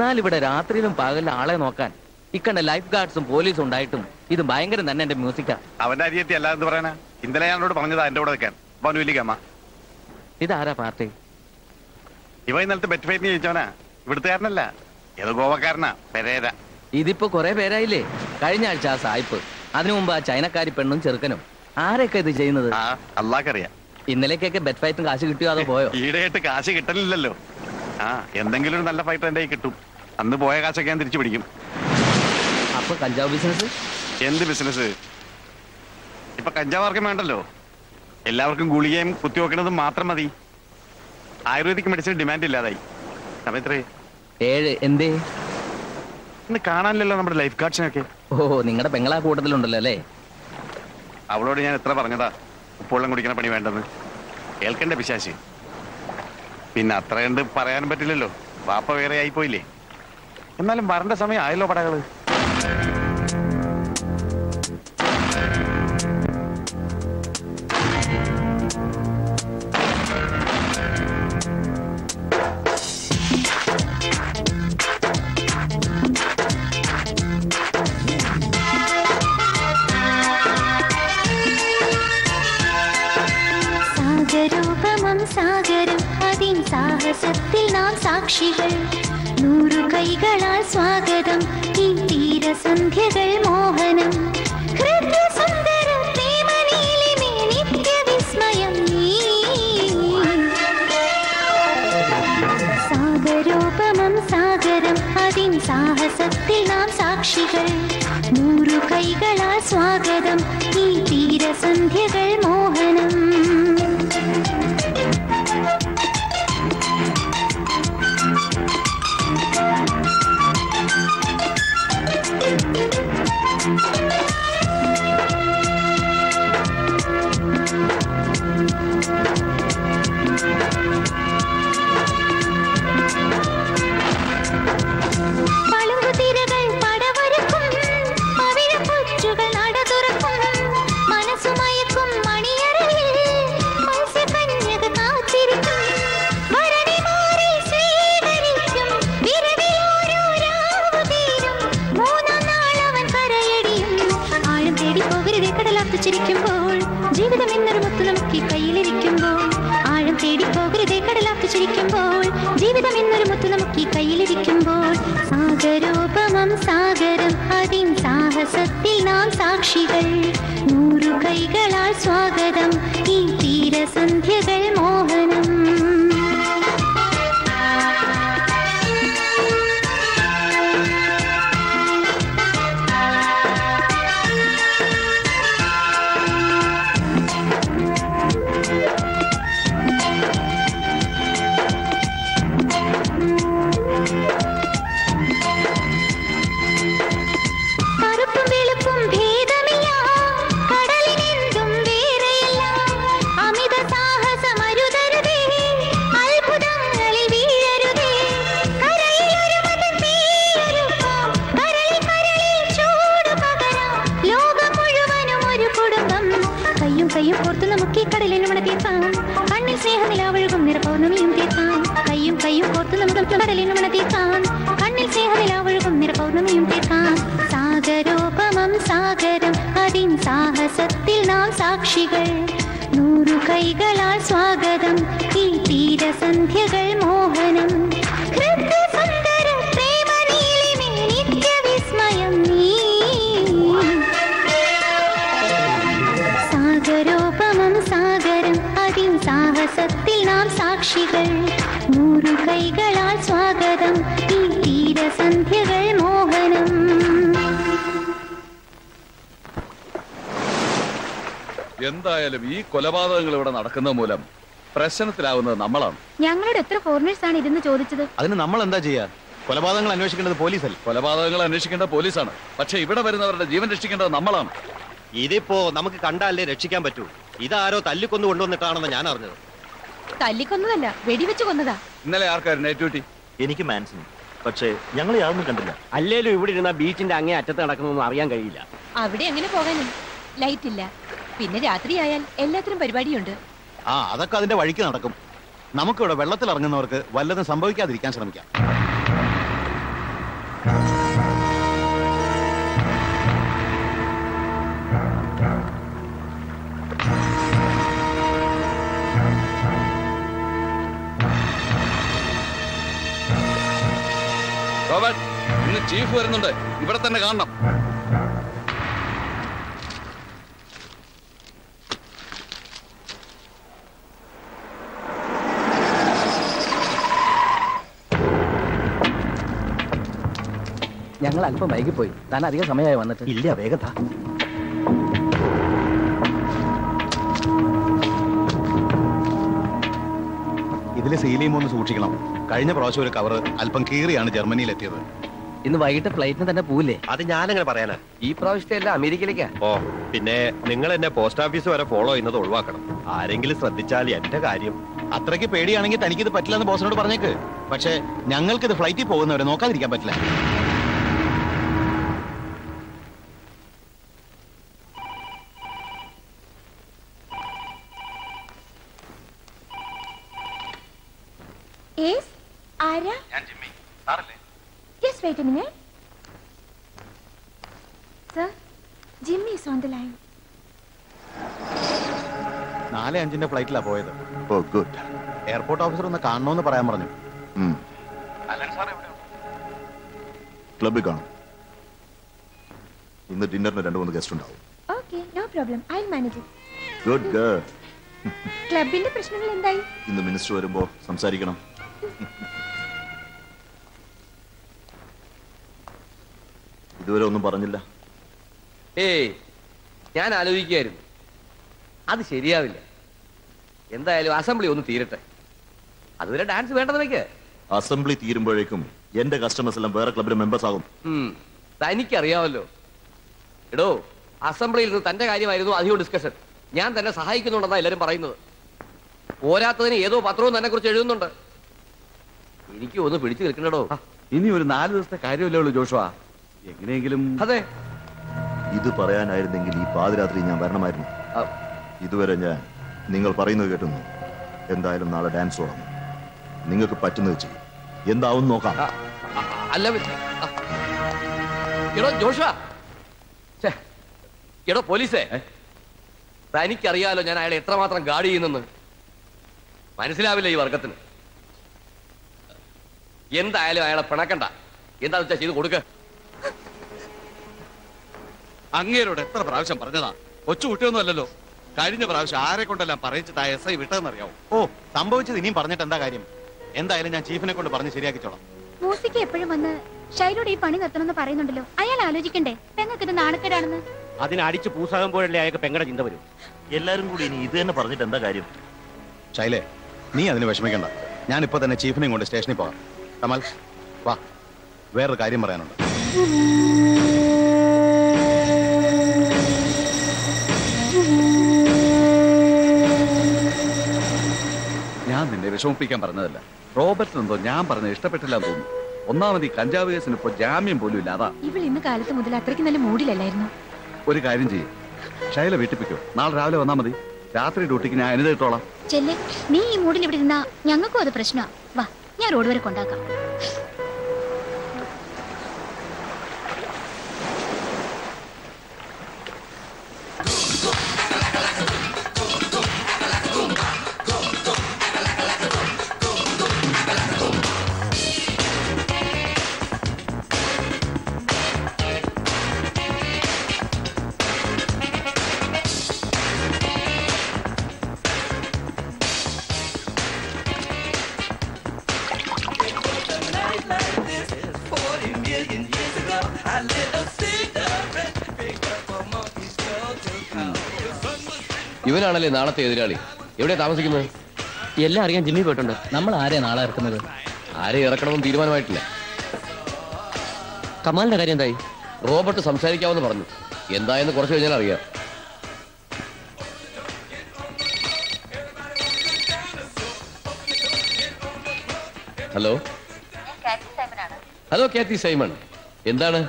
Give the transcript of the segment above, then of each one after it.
എന്നാൽ ഇവിടെ രാത്രിയിലും പകലിലും ആളെ നോക്കാൻ ഇക്കണ്ട ലൈഫ് ഗാർഡ്സും പോലീസും ഉണ്ടായിട്ടും ഇത് ഭയങ്കരം തന്നെ എന്റെ മ്യൂസിക്കാ. അവന്റെ അരിയത്തി അല്ല എന്ന് പറയണ. ഇന്നലെ ഞാനോട് പറഞ്ഞതാ എന്റെ കൂടെ വെക്കാൻ. വലിയ ഇതാരാ പാർട്ടി? ഇവ ഇന്നലത്തെ ബെറ്റ് ഫൈറ്റിന് ചോദിച്ചവനാ. ഇവിടുത്തുകാരനല്ല, ഏതോ ഗോവക്കാരനാ. പെരേര. ഇതിപ്പോ കുറെ പേരായില്ലേ. കഴിഞ്ഞ ആഴ്ച ആ സായിപ്പ്, അതിനു മുമ്പ് ആ ചൈനക്കാരി പെണ്ണും ചെറുക്കനും. ആരൊക്കെ ഇത് ചെയ്യുന്നത്? അല്ലാക്കറിയാം. ഇന്നലേക്കൊക്കെ ബെറ്റ് ഫൈറ്റും കാശ് കിട്ടിയോ അതോ പോയോ? ഈടെയായിട്ട് കാശ് കിട്ടലില്ലല്ലോ. എന്തെങ്കിലും ഒരു നല്ല ഫൈറ്റർ എന്റെ കിട്ടും. അന്ന് പോയ കാശൊക്കെ ഞാൻ തിരിച്ചു പിടിക്കും. അപ്പൊ കഞ്ചാവ് ബിസിനസ്? എന്ത് ബിസിനസ്? ഇപ്പൊ കഞ്ചാവാർക്കും വേണ്ടല്ലോ, എല്ലാവർക്കും ഗുളികയും കുത്തിവെക്കണതും മാത്രം മതി. ആയുർവേദിക് മെഡിസിൻ ഡിമാൻഡ് ഇല്ലാതായി. സമയത്രേ 7. എന്തേ? ഇന്ന് കാണാനില്ലല്ലോ നമ്മുടെ ലൈഫ് ഗാർഡ്സിനൊക്കെ. ഓ, നിങ്ങളുടെ പെങ്ങളാ കൂട്ടത്തിലുണ്ടല്ലോ അല്ലേ? അവളോട് ഞാൻ എത്ര പറഞ്ഞതാ ഉപ്പുവെള്ളം കുടിക്കണ പണി വേണ്ടെന്ന്. കേൾക്കണ്ടേ പിശാശി. പിന്നെ അത്ര കണ്ട് പറയാനും പറ്റില്ലല്ലോ, വാപ്പ വേറെ ആയിപ്പോയില്ലേ. എന്നാലും വരണ്ട സമയം ആയല്ലോ പടകള്. സാഗരം അതിൻ സാഹസത്തിൽ നാം സാക്ഷികൾ. 100 കൈകളാൽ സ്വാഗതം ഈ തീരസന്ധ്യകൾ മോഹനം. ഹൃദയസുന്ദര പ്രേമനീലിമേ നിത്യവിസ്മയം നീ. സാഗരോപമം സാഗരം അതിൻ സാഹസത്തിൽ നാം സാക്ഷികൾ. 100 കൈകളാൽ സ്വാഗതം ഈ തീരസന്ധ്യകൾ മോഹനം. ജീവിതം എന്നൊരു മുത്തു നമുക്ക് കയ്യിലിരിക്കുമ്പോൾ, ആഴം തേടി പോകരുതേ കടലാത്തു ചിരിക്കുമ്പോൾ. ജീവിതം എന്നൊരു മുത്തു നമുക്ക് കയ്യിലിരിക്കുമ്പോൾ. സാഗരോപമം സാഗരം അതിൻ സാഹസത്തിൽ നാം സാക്ഷികൾ. 100 കൈകളാൽ സ്വാഗതം ഈ തീരസന്ധ്യകൾ മോഹനം. കയ്യും കോർത്തു നമുക്ക് കടലിനും തീർക്കാം. കണ്ണിൽ സ്നേഹനിലാവഴുകും നിറപൗർണമിയും തീർക്കാം. കയ്യും കോർത്തു നമുക്ക് കടലിനും തീർക്കാം. കണ്ണിൽ സ്നേഹനിലാവഴുകും നിറപൗർണമിയും തീർക്കാം. സാഗരോപമം സാഗരം അതിൻ സാഹസത്തിൽ നാം സാക്ഷികൾ. 100 കൈകളാൽ സ്വാഗതം ഈ തീരസന്ധ്യകൾ മോഹനം. ഹൃദയസുന്ദര പ്രേമനീലിമേ നിത്യവിസ്മയം നീ. സാഗരോപമം സാഗരം അതിൻ സാഹസത്തിൽ നാം സാക്ഷികൾ. 100 കൈകളാൽ സ്വാഗതം ഈ തീരസന്ധ്യകൾ മോഹനം. എന്തായാലും ഈ കൊലപാതകങ്ങൾ ഇവിടെ നടക്കുന്ന മൂലം പ്രശ്നത്തിലാവുന്നത് നമ്മളാണ്. ഞങ്ങളുടെ എത്ര ഫോറിനേഴ്സ് ആണ് ഇതെന്ന് ചോദിച്ചത്? അതിന് നമ്മൾ എന്താ ചെയ്യാ? കൊലപാതകങ്ങൾ അന്വേഷിക്കേണ്ടത് പോലീസല്ല. കൊലപാതകങ്ങൾ അന്വേഷിക്കേണ്ട പോലീസാണ്. പക്ഷെ ഇവിടെ വരുന്നവരുടെ ജീവൻ രക്ഷിക്കേണ്ടത് നമ്മളാണ്. ഇതിപ്പോ നമുക്ക് കണ്ടാലേ രക്ഷിക്കാൻ പറ്റൂ. ഇതാരോ തല്ലിക്കൊന്നു കൊണ്ടുവന്നിട്ടാണെന്ന് ഞാൻ അറിഞ്ഞത്. തല്ലിക്കൊന്നതല്ല, വെടിവെച്ച് കൊന്നതാ. ഇന്നലെ ആർക്കായിരുന്നു നൈറ്റ് ഡ്യൂട്ടി? എനിക്ക് മാൻസിന്. പക്ഷേ ഞങ്ങൾ യാതൊന്നും കണ്ടില്ല. അല്ലേലും ഇവിടെ ഇരുന്ന ബീച്ചിന്റെ അങ്ങേ അറ്റത്ത് നടക്കുന്നൊന്നും അറിയാൻ കഴിയില്ല. അവിടെ എങ്ങനെ പോകാനും? ലൈറ്റ് ഇല്ല, പിന്നെ രാത്രിയായാൽ എല്ലാത്തിനും പരിപാടിയുണ്ട്. അതൊക്കെ അതിന്റെ വഴിക്ക് നടക്കും. നമുക്കിവിടെ വെള്ളത്തിൽ ഇറങ്ങുന്നവർക്ക് വല്ലതും സംഭവിക്കാതിരിക്കാൻ ശ്രമിക്കാം. റോബർട്ട്, ഇന്ന് ചീഫ് വരുന്നുണ്ട്, ഇവിടെ തന്നെ കാണണം. ഞങ്ങൾ അല്പം വൈകിപ്പോയി. താൻ അധികം സമയമായി വന്നിട്ട്. ഇല്ല, വേഗത. ഇതിലെ സീലിയും ഒന്ന് സൂക്ഷിക്കണം. കഴിഞ്ഞ പ്രാവശ്യം ഒരു കവർ അല്പം കീറിയാണ് ജർമ്മനിയിൽ എത്തിയത്. ഇന്ന് വൈകിട്ട് ഫ്ലൈറ്റിന് തന്നെ പോവില്ലേ? അത് ഞാനെങ്ങനെ പറയാനാ? ഈ പ്രാവശ്യത്തെ എല്ലാം അമേരിക്കയിലേക്കാ. ഓ, പിന്നെ നിങ്ങൾ എന്നെ പോസ്റ്റ് ഓഫീസ് വരെ ഫോളോ ചെയ്യുന്നത് ഒഴിവാക്കണം. ആരെങ്കിലും ശ്രദ്ധിച്ചാൽ എന്റെ കാര്യം. അത്രയ്ക്ക് പേടിയാണെങ്കിൽ തനിക്കിത് പറ്റില്ലെന്ന് ബോസിനോട് പറഞ്ഞേക്ക്. പക്ഷേ ഞങ്ങൾക്കിത് ഫ്ലൈറ്റിൽ പോകുന്നവരെ നോക്കാതിരിക്കാൻ പറ്റില്ല. Yes, ആരാ? ഞാൻ ജിമ്മി. സാറല്ലേ? Just wait a minute. Sir, Jimmy is on the line. 4:05 ഫ്ലൈറ്റിലാ പോയത്. ഓ ഗുഡ്. എയർപോർട്ട് ഓഫീസർ ഒന്ന് കാണണമെന്ന് പറയാൻ പറഞ്ഞു. ക്ലബിൽ കാണും. ഇന്ന് ഡിന്നറിന് 2-3 ഗസ്റ്റ് ഉണ്ടാവും. Okay, no problem. I'll manage it. Good girl. ക്ലബിന്റെ പ്രശ്നങ്ങൾ എന്തായി? ഇന്ന് മിനിസ്റ്റർ വരുമ്പോ സംസാരിക്കണം. ഇതുവരെ ഒന്നും പറഞ്ഞില്ല. ഏയ്, ഞാൻ ആലോചിക്കുകയായിരുന്നു, അത് ശരിയാവില്ല. എന്തായാലും അസംബ്ലി ഒന്ന് തീരട്ടെ, അതുവരെ ഡാൻസ് വേണ്ടെന്ന് വെക്ക്. അസംബ്ലി തീരുമ്പോഴേക്കും എന്റെ കസ്റ്റമേഴ്സ് എല്ലാം വേറെ ക്ലബിലെ മെമ്പേഴ്സ് ആകും. തനിക്കറിയാമല്ലോ. എടോ, അസംബ്ലിയിൽ നിന്ന് തന്റെ കാര്യമായിരുന്നു അധികം ഡിസ്കഷൻ. ഞാൻ തന്നെ സഹായിക്കുന്നുണ്ടെന്നാ എല്ലാരും പറയുന്നത്. പോരാത്തതിന് ഏതോ പത്രവും തന്നെ കുറിച്ച് എഴുതുന്നുണ്ട്. എനിക്ക് ഒന്ന് പിടിച്ചു നിൽക്കണോ. ഇനി ഒരു 4 ദിവസത്തെ കാര്യമല്ലേ ഉള്ളൂ ജോഷുവ. എങ്ങനെയെങ്കിലും. അതെ, ഇത് പറയാനായിരുന്നെങ്കിൽ ഈ പാതിരാത്രി ഞാൻ വരണമായിരുന്നു. ഇതുവരെ ഞാൻ നിങ്ങൾ പറയുന്നത് കേട്ടുന്നു. എന്തായാലും നാളെ ഡാൻസ് തുടങ്ങും. നിങ്ങൾക്ക് പറ്റുന്നത് ചെയ്യും. എന്താവും നോക്കാം. അല്ല എടോ ജോഷുവ, എടോ പോലീസേ, തനിക്കറിയാലോ ഞാൻ അയാളെ എത്രമാത്രം ഗാർഡ് ചെയ്യുന്നെന്ന്. മനസ്സിലാവില്ല ഈ വർഗത്തിന്. എന്തായാലും അയാളെ പിണക്കണ്ട. എന്താന്ന് വെച്ചാൽ ചെയ്ത് കൊടുക്ക. അങ്ങേരോട് എത്ര പ്രാവശ്യം പറഞ്ഞതാ? കൊച്ചു കുട്ടിയൊന്നും അല്ലല്ലോ. കഴിഞ്ഞ പ്രാവശ്യം ആരെ കൊണ്ടെല്ലാം പറയിച്ചിട്ട് ആ SI വിട്ടതെന്നറിയാവോ? ഓ, സംഭവിച്ചത് ഇനിയും പറഞ്ഞിട്ട് എന്താ കാര്യം? എന്തായാലും ഞാൻ ചീഫിനെ കൊണ്ട് പറഞ്ഞ് ശരിയാക്കിച്ചോളാം. മൂസിക്ക് എപ്പോഴും വന്ന് ഷൈലോട് ഈ പണി നിർത്തണമെന്ന് പറയുന്നുണ്ടല്ലോ. അയാൾ ആലോചിക്കണ്ടേ പെങ്ങൾക്ക് ഇത് നാണക്കേടാണെന്ന്? അതിന് അടിച്ച് പൂസാകുമ്പോഴല്ലേ അയാൾക്ക് പെങ്ങളുടെ ചിന്ത വരും. എല്ലാരും കൂടി ഇനി ഇത് തന്നെ പറഞ്ഞിട്ട് എന്താ കാര്യം? ശൈലേ, നീ അതിന് വിഷമിക്കണ്ട. ഞാൻ ഇപ്പൊ തന്നെ ചീഫിനെയും കൊണ്ട് സ്റ്റേഷനിൽ പോകാം. കമൽ, വാ, വേറൊരു കാര്യം പറയാനുണ്ട്. ഞാൻ നിന്നെ വിഷമിപ്പിക്കാൻ പറഞ്ഞതല്ല. റോബർട്ടിനെന്തോ ഞാൻ പറഞ്ഞത് ഇഷ്ടപ്പെട്ടില്ല എന്ന് തോന്നുന്നു. ഒന്നാമത് ഈ കഞ്ചാവ് കേസിന് ഇപ്പൊ ജാമ്യം പോലും ഇല്ല. അതാ ഇവൾ ഇന്ന് കാലത്ത് മുതൽ അത്രയ്ക്ക് നല്ല മൂഡിലല്ലായിരുന്നു. ഒരു കാര്യം ചെയ്യും, ഷൈല വീട്ടിപ്പിക്കോ. നാളെ രാവിലെ വന്നാൽ മതി. രാത്രി ഡ്യൂട്ടിക്ക് ഞാൻ അനുദിട്ടോളാം. ചെല്ലെ, നീ ഈ മൂഡിൽ ഇവിടെ ഇരുന്നാ ഞങ്ങൾക്കും അത് പ്രശ്നമാ. വാ, ഞാൻ റോഡ് വരെ കൊണ്ടാക്കാം. ഇവനാണല്ലേ നാളത്തെ എതിരാളി. എവിടെ താമസിക്കുന്നത്? എല്ലാം അറിയാൻ ജിമ്മി പോയിട്ടുണ്ട്. നമ്മൾ ആരെയാ നാളെ ഇറക്കുന്നത്? ആരെ ഇറക്കണമെന്ന് തീരുമാനമായിട്ടില്ല. കമാലിന്റെ കാര്യം എന്തായി? റോബർട്ട് സംസാരിക്കാമെന്ന് പറഞ്ഞു. എന്തായെന്ന് കുറച്ച് കഴിഞ്ഞാൽ അറിയാം. Hello hello, Kathy Simon. എന്താണ്?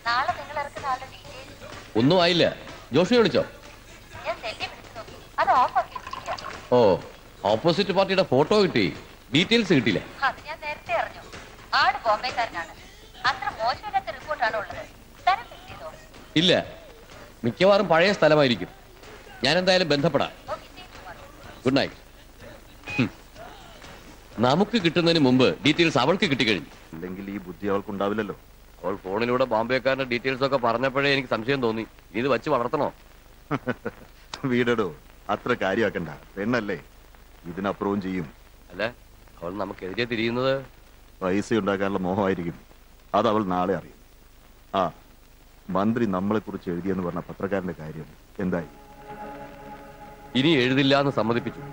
ഒന്നും ആയില്ല. ജോഷിയെ വിളിച്ചോ? ഓ, ഓപ്പോസിറ്റ് പാർട്ടിയുടെ ഫോട്ടോ കിട്ടി. ഡീറ്റെയിൽസ് കിട്ടിയില്ല. അത് ഞാൻ നേരത്തെ അറിഞ്ഞു. ആട് ബോംബെക്കാരനാണ്. അത്ര ഇല്ല, മിക്കവാറും പഴയ സ്ഥലമായിരിക്കും. ഞാൻ എന്തായാലും ബന്ധപ്പെടാം. Good night. നമുക്ക് കിട്ടുന്നതിന് മുമ്പ് ഡീറ്റെയിൽസ് അവൾക്ക് കിട്ടിക്കഴിഞ്ഞു. അല്ലെങ്കിൽ ഈ ബുദ്ധി അവൾക്കുണ്ടാവില്ലല്ലോ. അവൾ ഫോണിലൂടെ ബോംബെക്കാരന്റെ ഡീറ്റെയിൽസ് ഒക്കെ പറഞ്ഞപ്പോഴേ എനിക്ക് സംശയം തോന്നി. ഇത് വെച്ച് വളർത്തണോ? വീടടോ, അത്ര കാര്യമാക്കണ്ട. പെണ്ണല്ലേ, ഇതിനപ്പുറവും ചെയ്യും. അല്ല, അവൾ നമുക്കെതിരെ തിരിയുന്നത് പൈസ ഉണ്ടാക്കാനുള്ള മോഹമായിരിക്കും. അത് അവൾ നാളെ അറിയും. ആ, മന്ത്രി നമ്മളെ കുറിച്ച് എഴുതിയെന്ന് പറഞ്ഞ പത്രക്കാരന്റെ കാര്യം എന്തായി? ഇനി എഴുതില്ല എന്ന് സമ്മതിപ്പിച്ചു.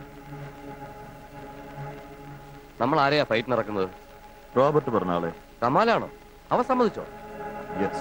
നമ്മൾ ആരെയാ ഫൈറ്റ് നടക്കുന്നത്? റോബർട്ട് പറഞ്ഞ ആളെ. കമാലാണോ? അവ സമ്മതിച്ചോ? Yes.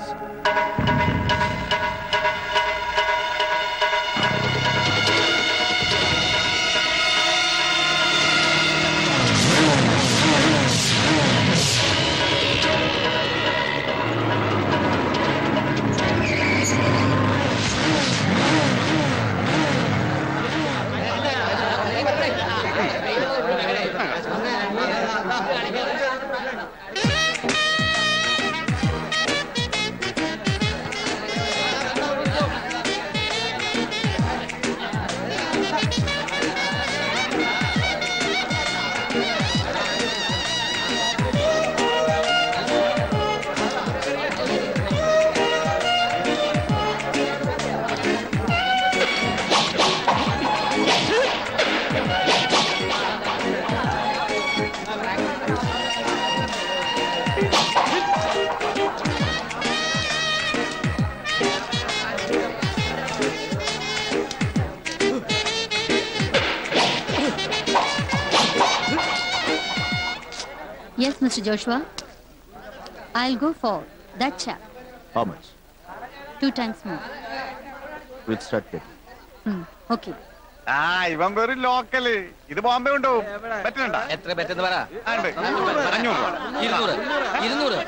Yes, Mr. Joshua. I'll go for that chap. How much? 2 times more. We'll start getting. Okay. ആ, ഇവൻ വെറും ലോക്കല്. ഇത് ബോംബെ കൊണ്ടുപോകും. പറ്റുന്നുണ്ടോ? എത്ര പറ്റുന്ന പറ. 500 200 200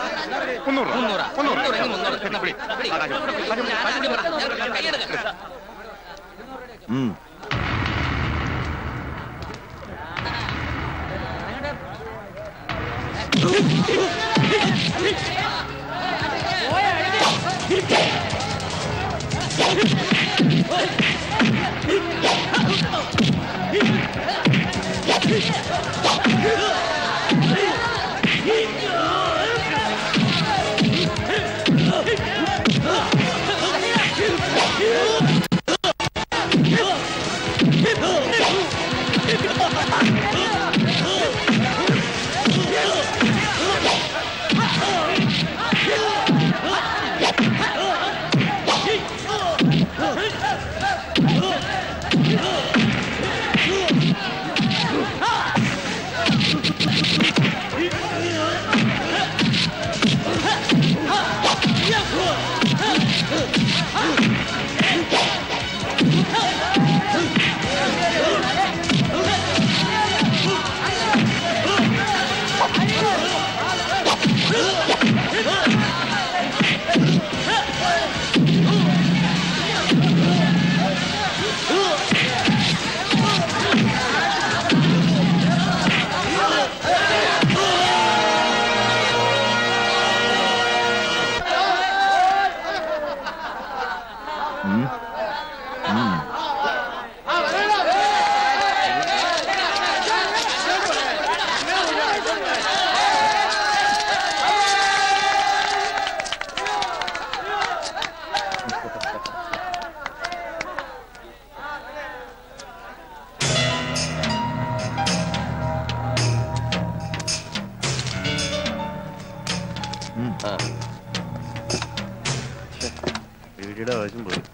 വീടിയുടെ ആവശ്യം പോയി.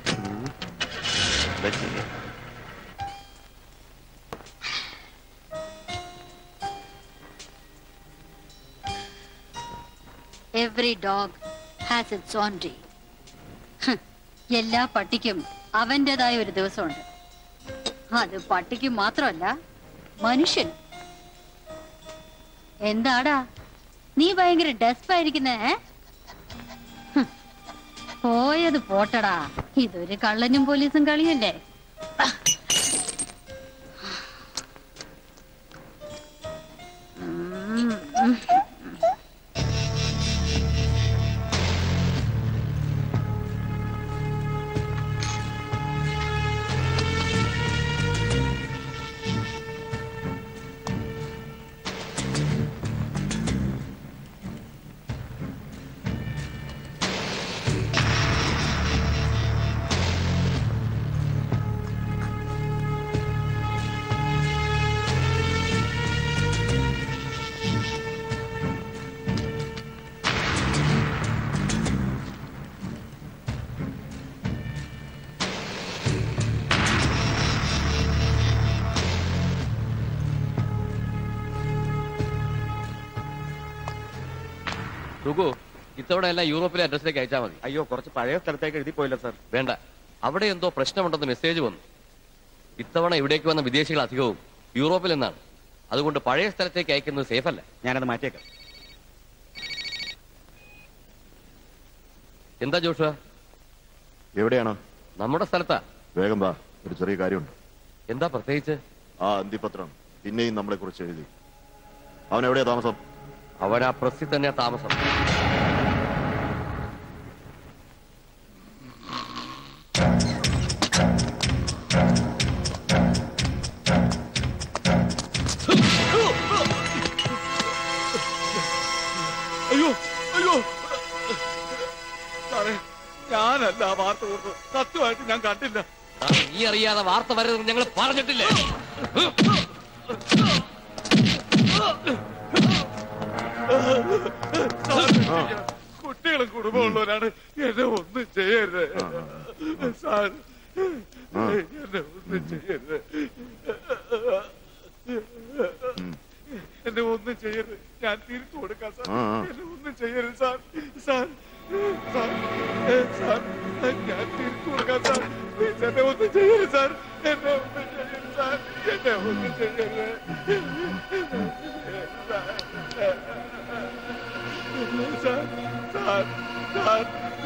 Every dog has its own day. എല്ലാ പട്ടിക്കും അവൻ്റെതായ ഒരു ദിവസമുണ്ട്. അത് പട്ടിക്ക് മാത്രമല്ല, മനുഷ്യൻ. എന്താടാ നീ ഭയങ്കര ഡെസ്പായിരിക്കുന്നേ? പോയത് പോട്ടടാ, ഇതൊരു കള്ളനും പോലീസും കളിയല്ലേ? സുഖു ഇത്തവണ എല്ലാം യൂറോപ്പിലെ അഡ്രസ്സിലേക്ക് അയച്ചാൽ മതി. അയ്യോ കുറച്ച് പഴയ സ്ഥലത്തേക്ക് എഴുതി പോയില്ല സാർ. വേണ്ട, അവിടെ എന്തോ പ്രശ്നമുണ്ടെന്ന് മെസ്സേജ് വന്നു. ഇത്തവണ ഇവിടേക്ക് വന്ന വിദേശികൾ അധികവും യൂറോപ്പിൽ നിന്നാണ്. അതുകൊണ്ട് പഴയ സ്ഥലത്തേക്ക് അയക്കുന്നത് സേഫ് അല്ല. ഞാനത് മാറ്റിയേക്കാം. എന്താ ജോഷുവ? എവിടെയാണോ? നമ്മുടെ സ്ഥലത്താ. വേഗം വാ, ഒരു ചെറിയ കാര്യമുണ്ട്. എന്താ പ്രത്യേകിച്ച്? ആ അന്തിപത്രം പിന്നെയും നമ്മളെ കുറിച്ച് എഴുതി. അവൻ എവിടെയാ താമസം? അവൻ ആ പ്രസ്സിൽ തന്നെയാ താമസം. അയ്യോ അയ്യോ സാറേ, ഞാനല്ല ആ വാർത്ത കൊടുത്തത്. സത്യമായിട്ട് ഞാൻ കണ്ടില്ല. നീ അറിയാതെ വാർത്ത വരരുതെന്ന് ഞങ്ങൾ പറഞ്ഞിട്ടില്ലേ? കുട്ടികളും കുടുംബമുള്ളവരാണ്. എന്നെ ഒന്നും ചെയ്യരുത് സാർ, എന്നെ ഒന്നും ചെയ്യരുത്. എന്നെ ഒന്നും ചെയ്യരുത്. ഞാൻ തിരിച്ചു കൊടുക്കാം സാർ. എന്നെ ഒന്നും ചെയ്യരുത് സാർ. സാർ സാർ സാർ ഞാൻ തിരിച്ചു കൊടുക്കാം സാർ. എന്നെ ഒന്നും ചെയ്യരുത് സാർ. എന്നെ ഒന്നും ചെയ്യരുത് സാർ. എന്നെ ഒന്നും ചെയ്യരുത് സാർ. സാർ സാർ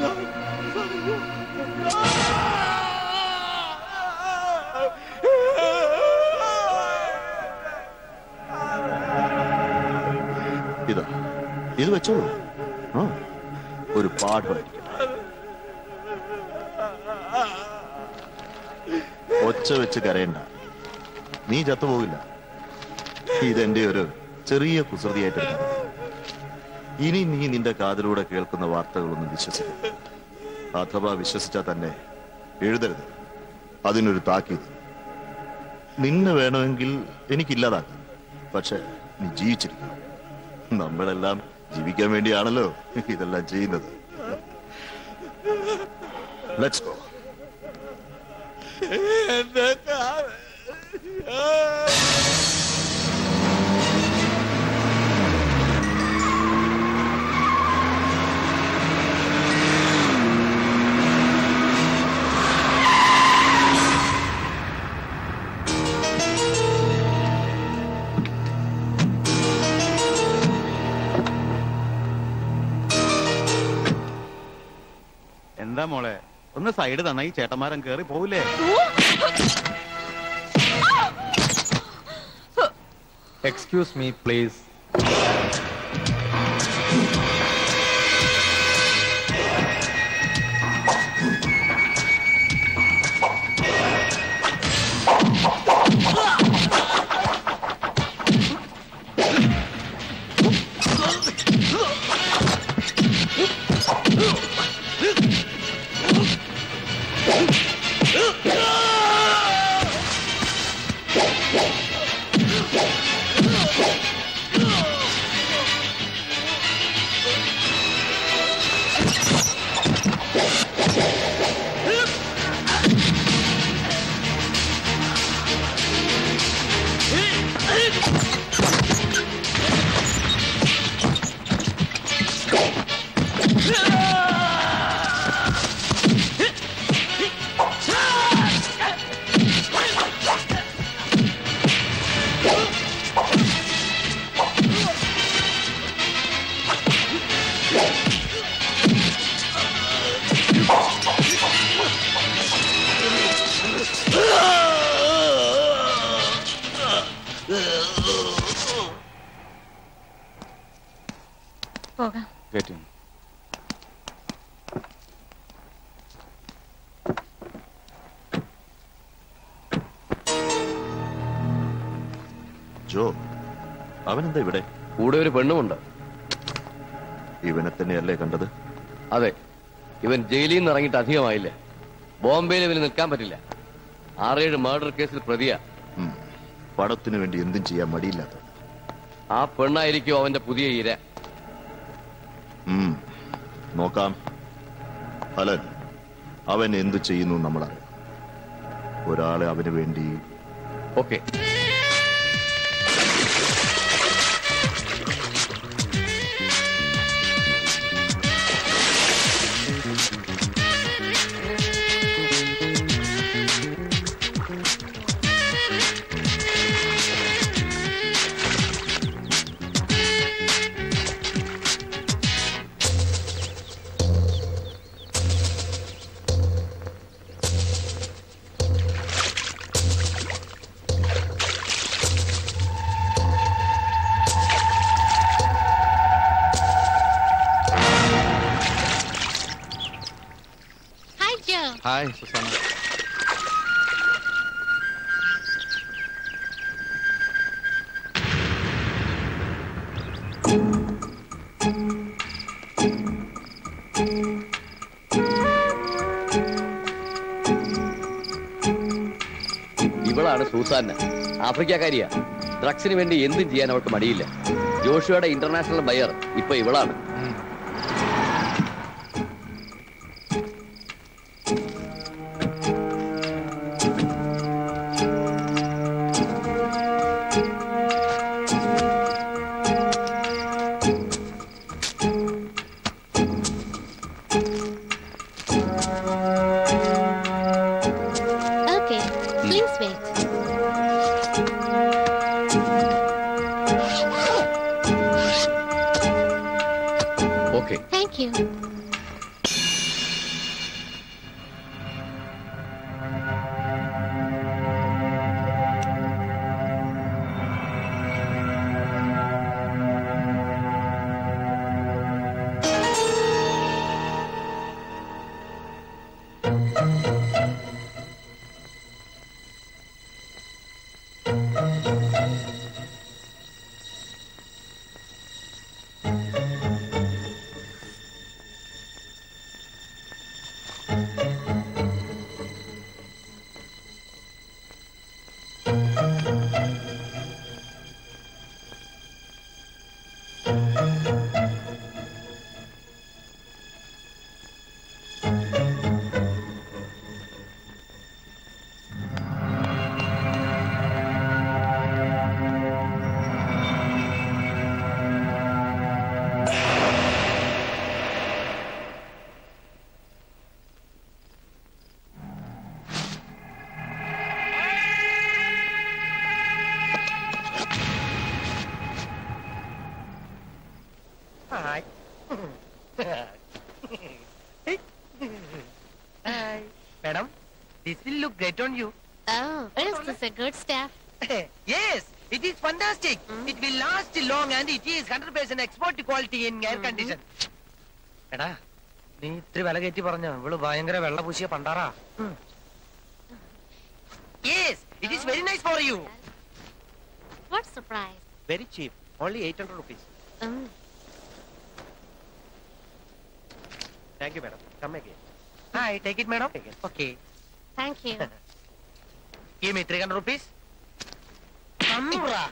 ഇതാ, ഇത് വെച്ചോളൂ. ആ ഒരു പാട്ടായിരിക്കും. ഒച്ച വെച്ച് കരയണ്ട, നീ ചത്തുപോകില്ല. ഇതെന്റെ ഒരു ചെറിയ കുസൃതിയായിട്ട്. ഇനി നീ നിന്റെ കാതിലൂടെ കേൾക്കുന്ന വാർത്തകളൊന്നും വിശ്വസിക്കും. അഥവാ വിശ്വസിച്ചാൽ തന്നെ എഴുതരുത്. അതിനൊരു താക്കീത്. നിന്നെ വേണമെങ്കിൽ എനിക്കില്ലാതാക്കാം, പക്ഷെ നീ ജീവിച്ചിരിക്കണം. നമ്മളെല്ലാം ജീവിക്കാൻ വേണ്ടിയാണല്ലോ ഇതെല്ലാം ചെയ്യുന്നത്. Let's go. എന്താ മോളെ, ഒന്ന് സൈഡ് തന്ന ഈ ചേട്ടന്മാരൻ കേറി പോവില്ലേ? Excuse me please. പോകാം. ജോ, അവനെന്താ ഇവിടെ? കൂടെ ഒരു പെണ്ണുമുണ്ട്. ഇവനെ തന്നെയല്ലേ കണ്ടത്? അതെ, ഇവൻ ജയിലിൽ നിന്ന് ഇറങ്ങിയിട്ട് അധികമായില്ല. ബോംബെയിൽ ഇവന് നിൽക്കാൻ പറ്റില്ല. 6-7 മർഡർ കേസിൽ പ്രതിയാ. പണത്തിന് വേണ്ടി എന്തും ചെയ്യാൻ മടിയില്ലാത്ത ആ പെണ്ണായിരിക്കും അവന്റെ പുതിയ ഇര. നോക്കാം. അലൻ, അവൻ എന്തു ചെയ്യുന്നു നമ്മളറിയാം. ഒരാളെ അവന് വേണ്ടി. ഓക്കെ. Hi Susana. ഇവളാണ് സൂസാന. ആഫ്രിക്കക്കാരിയാ. ഡ്രഗ്സിന് വേണ്ടി എന്തും ചെയ്യാൻ അവൾക്ക് മടിയില്ല. ജോഷുവയുടെ ഇന്റർനാഷണൽ ബയർ ഇപ്പൊ ഇവളാണ്. Madam, this will look great on you. Oh, is this a good stuff? Yes, it is fantastic. It will last long and it is 100% export quality in air condition. എടാ നീ ഇത്തിരി വില കയറ്റി പറഞ്ഞോ, ഇവള് ഭയങ്കര വെള്ള പൂശിയ പണ്ടാറാ. Yes, it is very nice for you. What's the price? Very cheap, only 800 rupees. Thank you, madam. Come again. Hi, take it, madam. Okay. Thank you. Give me 300 rupees. Amra.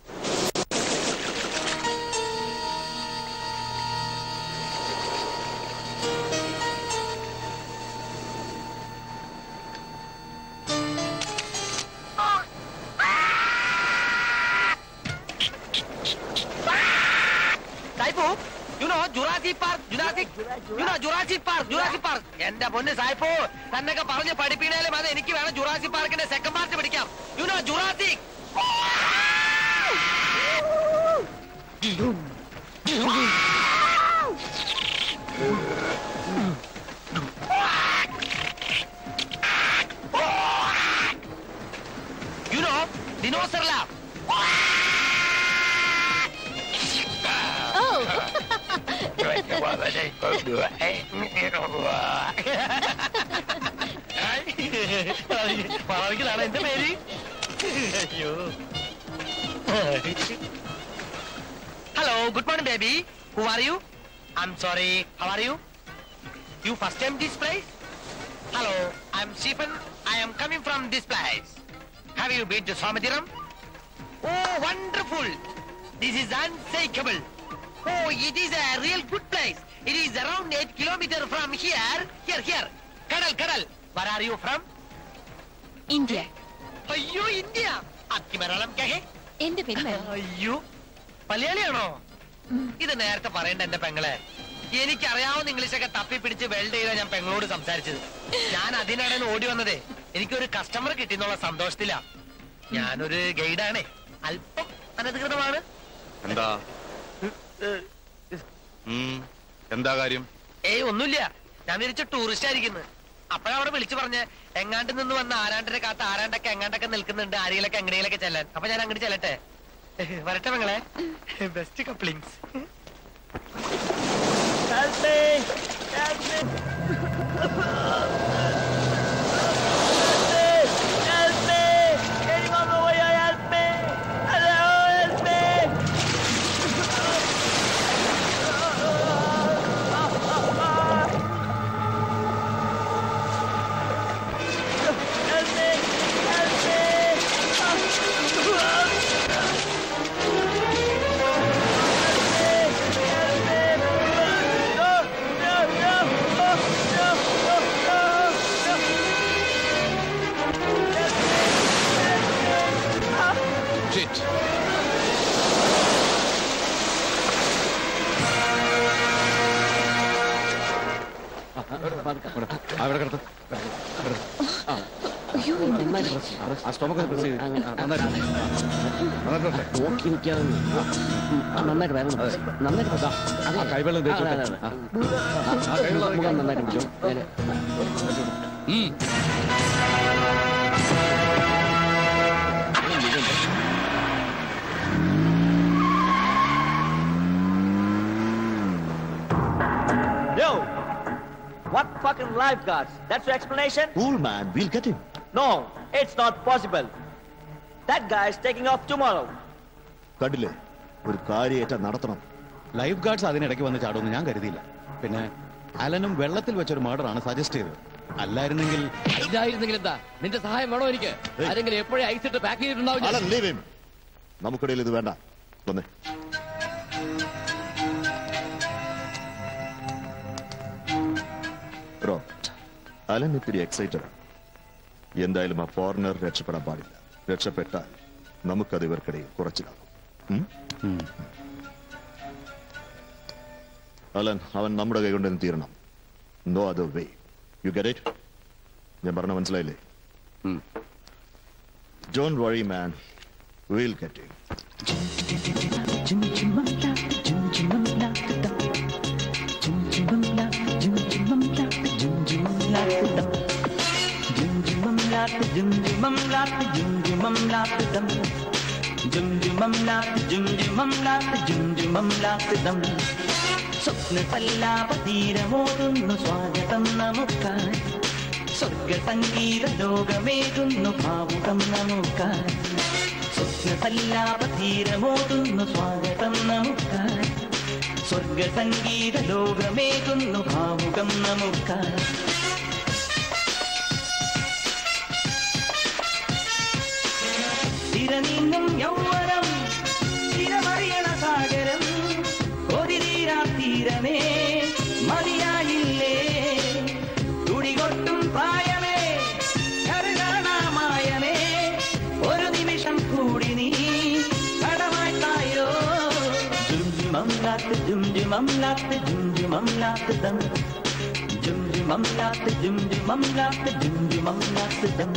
Saipu, you know Jurassic Park, Jurassic Park. എന്റെ പൊന്ന് സായിപ്പോ, തന്നൊക്കെ പറഞ്ഞ് പഠിപ്പിക്കണേലും അത് എനിക്ക് വേണം Jurassic പാർക്കിന്റെ second part പഠിക്കാം. You know Jurassic. You know Dinosaur Lab. Oh. പറവിക്കലാണ് എന്റെ പേര്. അയ്യോ. Hello, good morning, baby. Who are you? I'm sorry. How are you? You first time this place? Hello, I'm Stephen. I am coming from this place. Have you been to Samadhiram? Oh, wonderful. This is unshakable. Oh, it is a real good place. It is around 8 kilometers from here. Here. Kadal. Where are you from? India. Ayyo, India. Aapki Malayalam kya hai? എന്റെ പേര് അയ്യോ, മലയാളിയാണോ? ഇത് നേരത്തെ പറയണ്ട എന്റെ പെങ്ങളെ. എനിക്കറിയാവുന്ന ഇംഗ്ലീഷൊക്കെ തപ്പി പിടിച്ച് വെൽഡ് ചെയ്താ ഞാൻ പെങ്ങളോട് സംസാരിച്ചത്. ഞാൻ അതിനിടയിൽ ഓടി വന്നതേ എനിക്കൊരു കസ്റ്റമർ കിട്ടിയെന്നുള്ള സന്തോഷത്തിലാ. ഞാനൊരു ഗൈഡാണേ, അല്പം അനധികൃതമാണ്. എന്താ കാര്യം? ഏയ് ഒന്നുമില്ല, ഞാൻ തിരിച്ച് ടൂറിസ്റ്റ് ആയിരിക്കുന്നു. അപ്പോഴവിടെ വിളിച്ചു പറഞ്ഞ് എങ്ങാണ്ട് നിന്ന് വന്ന ആരാണ്ടരെ കാത്ത് ആരാണ്ടൊക്കെ എങ്ങാണ്ടൊക്കെ നിൽക്കുന്നുണ്ട്, ആരെങ്കിലൊക്കെ എങ്ങനെയൊക്കെ ചെല്ലാൻ. അപ്പൊ ഞാൻ അങ്ങോട്ട് ചെല്ലട്ടെ. വരട്ടെ മകളെ. Best couplings. അവിടെ കിടത്ത്. ആ സ്റ്റൊമക്ക് പ്രസ് ചെയ്ത് കൈവെള്ളം Yo! What fucking lifeguards? That's your explanation? Cool, man. We'll get him. No, it's not possible. That guy is taking off tomorrow. കണ്ടില്ലേ, ഒരു കാര്യേറ്റ നടത്തണം. ലൈഫ് ഗാർഡ്സ് അതിനിടയ്ക്ക് വന്ന് ചാടുമെന്ന് ഞാൻ കരുതിയില്ല. പിന്നെ അലനും വെള്ളത്തിൽ വെച്ചൊരു മർഡറാണ് സജസ്റ്റ് ചെയ്തത്. അല്ലായിരുന്നെങ്കിൽ ഇതായിരുന്നെങ്കിൽ എന്താ? നിന്റെ സഹായം വേണോ എനിക്ക്? ആരെങ്കിലും എപ്പോഴും ഐസിട്ട് പാക്ക് ചെയ്തിട്ടുണ്ടാവും. നമുക്കിടയിൽ ഇത് വേണ്ട. വന്നേ. അലൻ ഇത്തിരി എക്സൈറ്റഡ്. എന്തായാലും ആ ഫോറിനർ രക്ഷപ്പെടാൻ പാടില്ല. രക്ഷപ്പെട്ടാൽ നമുക്കത് ഇവർക്കിടയിൽ കുറച്ചിലാകും. അലൻ, അവൻ നമ്മുടെ കൈ കൊണ്ടെന്ന് തീരണം. No other way. You get it? ഞാൻ പറഞ്ഞ മനസ്സിലായില്ലേ? Don't worry man, will get it. സ്വപ്നസല്ലാപതീരമോതുന്നു സ്വാഗതം നമുക്കായി. സ്വർഗ സംഗീത ലോകമേകുന്നു ഭാവുകം നമുക്കായി. സ്വപ്നസല്ലാപതീരമോതുന്നു സ്വാഗതം നമുക്കായി. സ്വർഗ സംഗീത ലോകമേകുന്നു ഭാവുകം നമുക്കായി. തിരനീങ്ങും യൗവനം തിരമറിയണ സാഗരം ഒതിരീരാ തീരമേ മതിയായില്ലേ തുടികൊട്ടും പ്രായമേ കരുണാമായമേ ഒരു നിമിഷം കൂടി നീ കടമായിട്ടായോ ജുംജുമംലാത്ത് ജുംജുമംലാത്ത് ജുംജുമംലാത്ത് ദം ജുംജുമംലാത്ത് ജുംജുമംലാത്ത് ജുംജുമംലാത്ത് ദം.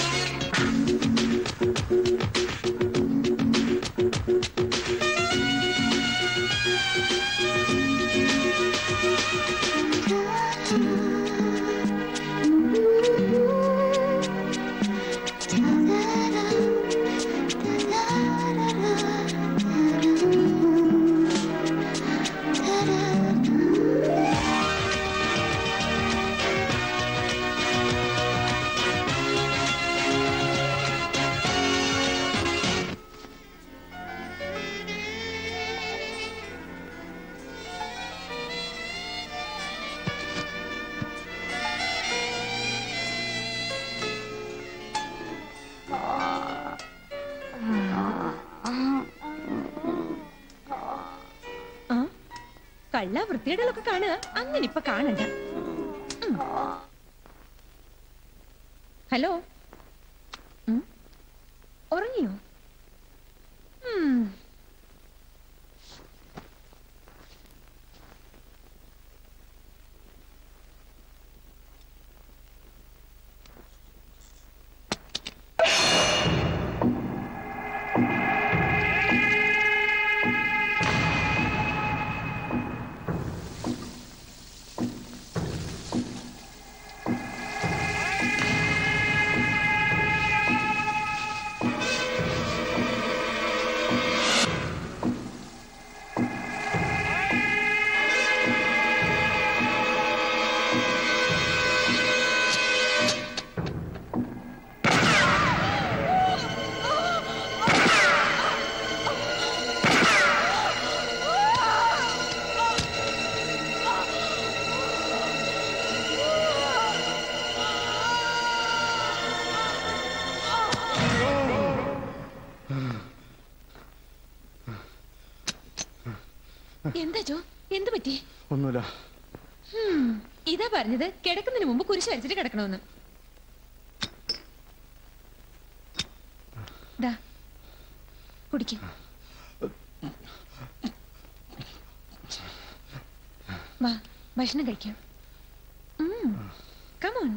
കള്ള വൃത്തിയിടലൊക്കെ കാണുക, അങ്ങനെ ഇപ്പൊ കാണണ്ട. ഹലോ, ഉറങ്ങിയോ? എന്താ ജോ, എന്ത് പറ്റി? ഒന്നുമില്ല. ഇതാ പറഞ്ഞത് കിടക്കുന്നതിന് മുമ്പ് കുരിശ് വരച്ചിട്ട് കിടക്കണമെന്ന്. കുടിക്കും. വാ, ഭക്ഷണം കഴിക്കാം. Come on.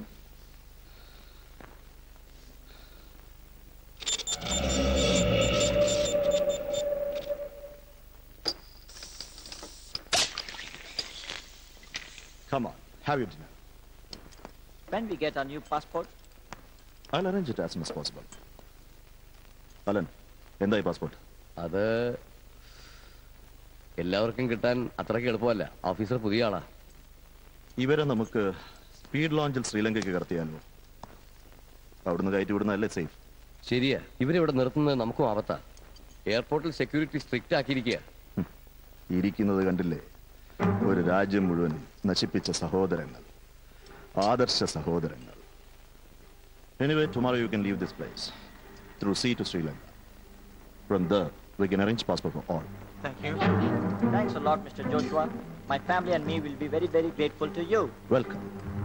Come on, have your dinner. When we get our new passport? I'll arrange it as soon as possible. Alan, എന്തായി പാസ്പോർട്ട്? അത് എല്ലാവർക്കും കിട്ടാൻ അത്രയ്ക്ക് എളുപ്പമല്ല. ഓഫീസർ പുതിയ ആളാ. ഇവരെ നമുക്ക് സ്പീഡ് ലോഞ്ചിൽ ശ്രീലങ്കയ്ക്ക് കടത്തിയാലോ? അവിടുന്ന് കയറ്റി വിടുന്നതല്ലേ സേഫ്? ശരിയാ, ഇവരിവിടെ നിർത്തുന്നത് നമുക്കും ആപത്താ. എയർപോർട്ടിൽ സെക്യൂരിറ്റി സ്ട്രിക്റ്റ് ആക്കിയിരിക്കുക. ഇരിക്കുന്നത് കണ്ടില്ലേ? ഒരു രാജ്യം മുഴുവൻ നശിപ്പിച്ച സഹോദരങ്ങൾ, ആദർശ സഹോദരങ്ങൾ. Anyway, tomorrow you can leave this place through sea to Sri Lanka. From there, we can arrange passport for all. Thank you. Thanks a lot, Mr. Joshua. My family and me will be very, very grateful to you. Welcome.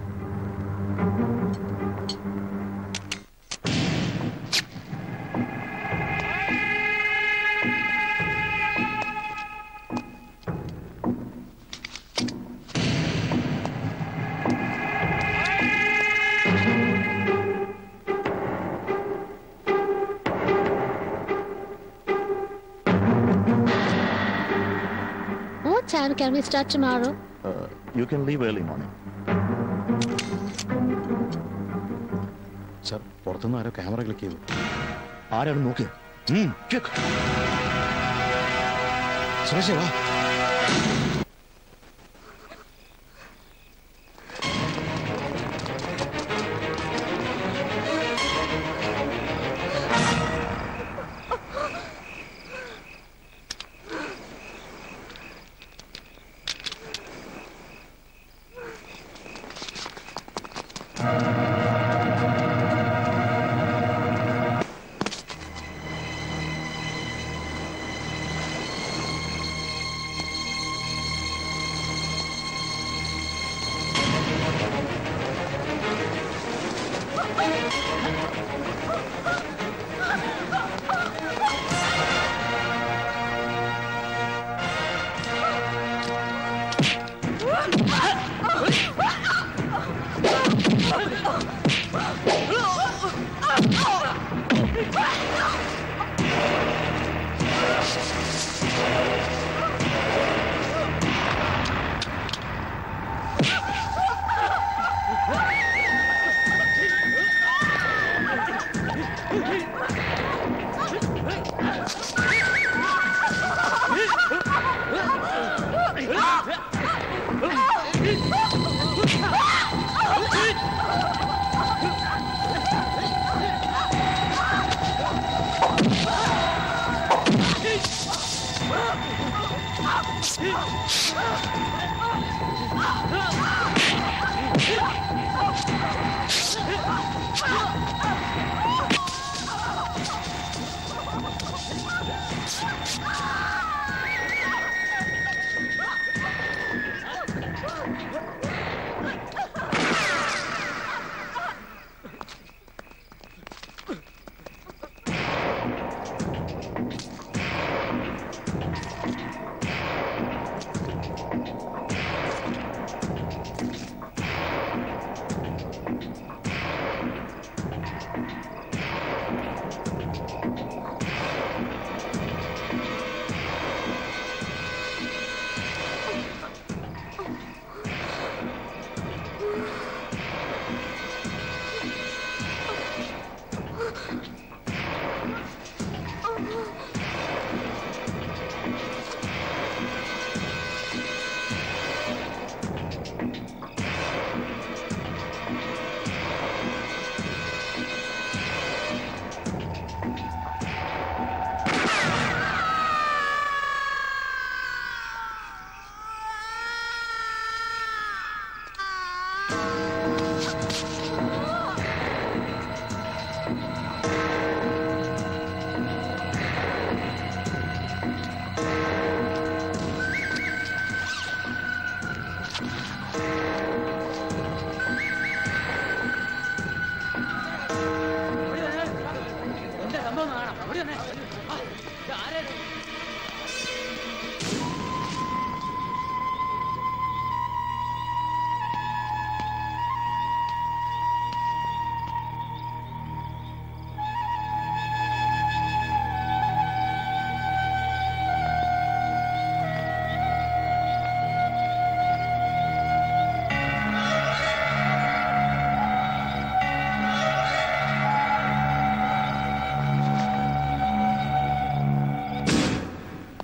What time can we start tomorrow? You can leave early morning. Sir, പുറത്തുനിന്ന് ആരോ camera click ചെയ്തു. ആരാണ് നോക്കിയത്? സുരേഷ് വാ.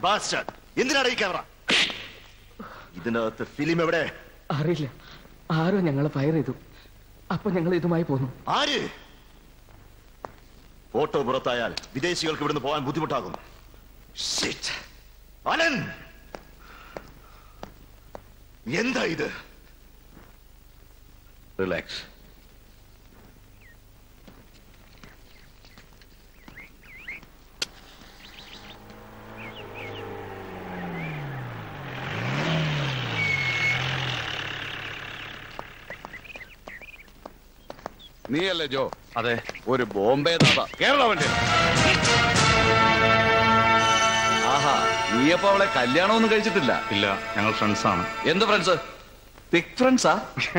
എന്തിനാണ് ഈ camera? ഇതിനകത്ത് film എവിടെ? അറിയില്ല, ആരോ ഞങ്ങളെ ഫയർ ചെയ്തു. അപ്പൊ ഞങ്ങൾ ഇതുമായി പോന്നു. ആര്? ഫോട്ടോ പുറത്തായാൽ വിദേശികൾക്ക് ഇവിടുന്ന് പോകാൻ ബുദ്ധിമുട്ടാകും. അലൻ, എന്താ ഇത്? റിലാക്സ്. നീയല്ലേ ജോ? അതെ. ഒരു ബോംബെ കേരള വണ്ടി. ആഹാ, നീയപ്പോ അവളെ കല്യാണമൊന്നും കഴിച്ചിട്ടില്ല? ഇല്ല, ഞങ്ങൾ ഫ്രണ്ട്സ് ആണ്. എന്ത് ഫ്രണ്ട്സ്? തിക് ഫ്രണ്ട്സാ?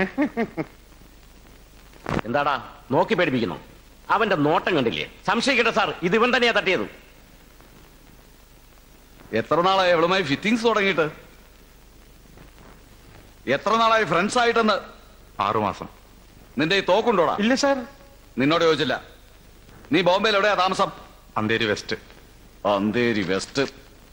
എന്താടാ നോക്കി പേടിപ്പിക്കുന്നു? അവന്റെ നോട്ടം കണ്ടില്ലേ? സംശയിക്കട്ടെ സാർ, ഇത് ഇവൻ തന്നെയാ തട്ടിയത്. എത്ര നാളായി അവളുമായി ഫിറ്റിംഗ്സ് തുടങ്ങിയിട്ട്? എത്ര നാളായി ഫ്രണ്ട്സ് ആയിട്ടെന്ന്? 6 മാസം. നിന്റെ ഈ തോക്കുണ്ടോടാ? ഇല്ല സാർ. നിന്നോട് ചോദിച്ചില്ല. നീ ബോംബെയിൽ എവിടെയാ താമസം? അന്തേരി വെസ്റ്റ്. അന്തേരി വെസ്റ്റ്.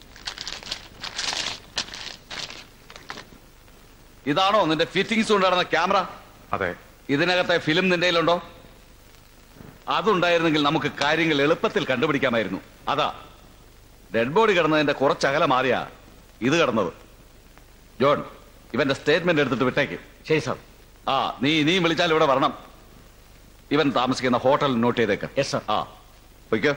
ഇതാണോ നിന്റെ ഫിറ്റിംഗ്സ് കൊണ്ടുവരുന്ന ക്യാമറ? അതെ. ഇതിനകത്തെ ഫിലിം നിന്റെ കയ്യിലുണ്ടോ? അതുണ്ടായിരുന്നെങ്കിൽ നമുക്ക് കാര്യങ്ങൾ എളുപ്പത്തിൽ കണ്ടുപിടിക്കാമായിരുന്നു. അതാ ഡെഡ് ബോഡി കിടന്നതിന്റെ കുറച്ചകല മാറിയാ ഇത് കിടന്നത്. ജോൺ, ഇവന്റെ സ്റ്റേറ്റ്മെന്റ് എടുത്തിട്ട് വിട്ടേക്ക്. ശരി സാർ. ആ, നീ ഇനിയും വിളിച്ചാൽ ഇവിടെ വരണം. ഇവൻ താമസിക്കുന്ന ഹോട്ടൽ നോട്ട് ചെയ്തേക്ക്. Yes sir. ആ, പോയിക്കോ.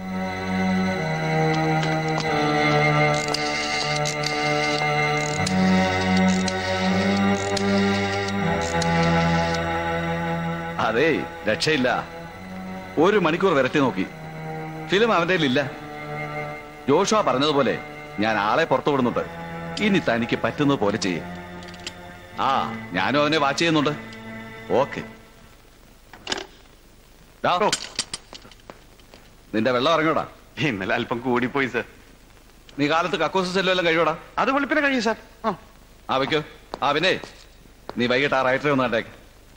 അതേ, രക്ഷയില്ല. 1 മണിക്കൂർ വരട്ടി നോക്കി. ഫിലിം അവന്റെ ഇല്ല. ജോഷുവ പറഞ്ഞതുപോലെ ഞാൻ ആളെ പുറത്തു വിടുന്നുണ്ട്. ഇനി തനിക്ക് പറ്റുന്നത് പോലെ ചെയ്യും. ആ, ഞാനും അവനെ വാച്ച് ചെയ്യുന്നുണ്ട്. ഓക്കെ. നിന്റെ വെള്ളം ഇറങ്ങോടാ. ഇന്നലെ അല്പം കൂടിപ്പോയി സാർ. നീ കാലത്ത് കക്കൂസ് സെല്ലുമെല്ലാം കഴിയോടാ? അത് വെളുപ്പിനെ കഴിയും സാർ. ആ, വെക്കോ. ആ, പിന്നെ നീ വൈകിട്ട് ആ റൈറ്ററെ ഒന്ന് കണ്ടേക്ക്.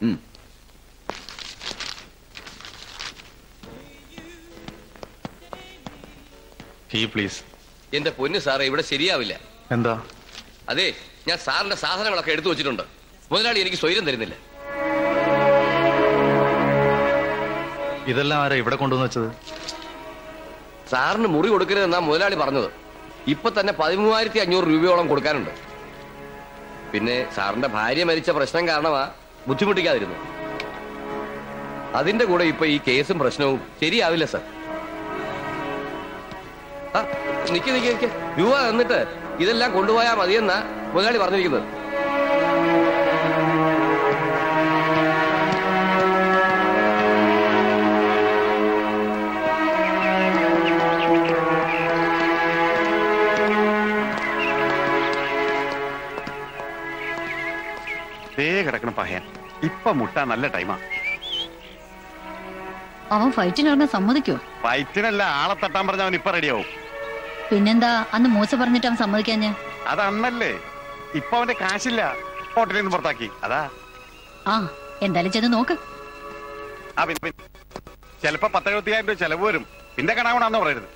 പ്ലീസ്. എന്റെ പൊന്നു സാറേ, ഇവിടെ ശരിയാവില്ല. എന്താ? അതെ, ഞാൻ സാറിന്റെ സാധനങ്ങളൊക്കെ എടുത്തു വെച്ചിട്ടുണ്ട്. മുതലാളി എനിക്ക് സ്വൈര്യം തരുന്നില്ല. ഇതെല്ലാം ആരാ ഇവിടെ കൊണ്ടുവന്ന് വെച്ചത്? സാറിന് മുറി കൊടുക്കരുതെന്നാ മുതലാളി പറഞ്ഞത്. ഇപ്പൊ തന്നെ 13,500 രൂപയോളം കൊടുക്കാനുണ്ട്. പിന്നെ സാറിന്റെ ഭാര്യ മരിച്ച പ്രശ്നം കാരണമാ ബുദ്ധിമുട്ടിക്കാതിരുന്നു. അതിന്റെ കൂടെ ഇപ്പൊ ഈ കേസും പ്രശ്നവും ശരിയാവില്ല സാർ. നിക്ക് രൂപ എന്നിട്ട് ഇതെല്ലാം കൊണ്ടുപോയാൽ മതിയെന്നാ മുതലാളി പറഞ്ഞിരിക്കുന്നത്. കിടക്കണം പഹയൻ. ഇപ്പൊ മുട്ടാ നല്ല ടൈമാ. അവൻ ഫൈറ്റിനിറങ്ങാൻ സമ്മതിക്കോ? ഫൈറ്റിനല്ല, ആളെ തട്ടാൻ പറഞ്ഞ അവൻ ഇപ്പൊ റെഡിയാവും. പിന്നെന്താ അന്ന് മൂസ പറഞ്ഞിട്ട് അവൻ സമ്മതിക്കാഞ്ഞ? അതന്നല്ലേ. ഇപ്പൊ അവന്റെ കാശില്ല, ഹോട്ടലിൽ നിന്ന് പുറത്താക്കി. അതാ. ആ, എന്തായാലും ചെന്ന് നോക്ക്. ആ, പിന്നെ ചിലപ്പോ 10,000-70,000 രൂപ ചെലവ് വരും. പിന്നെ കാണാമെന്നാന്ന് പറയരുത്.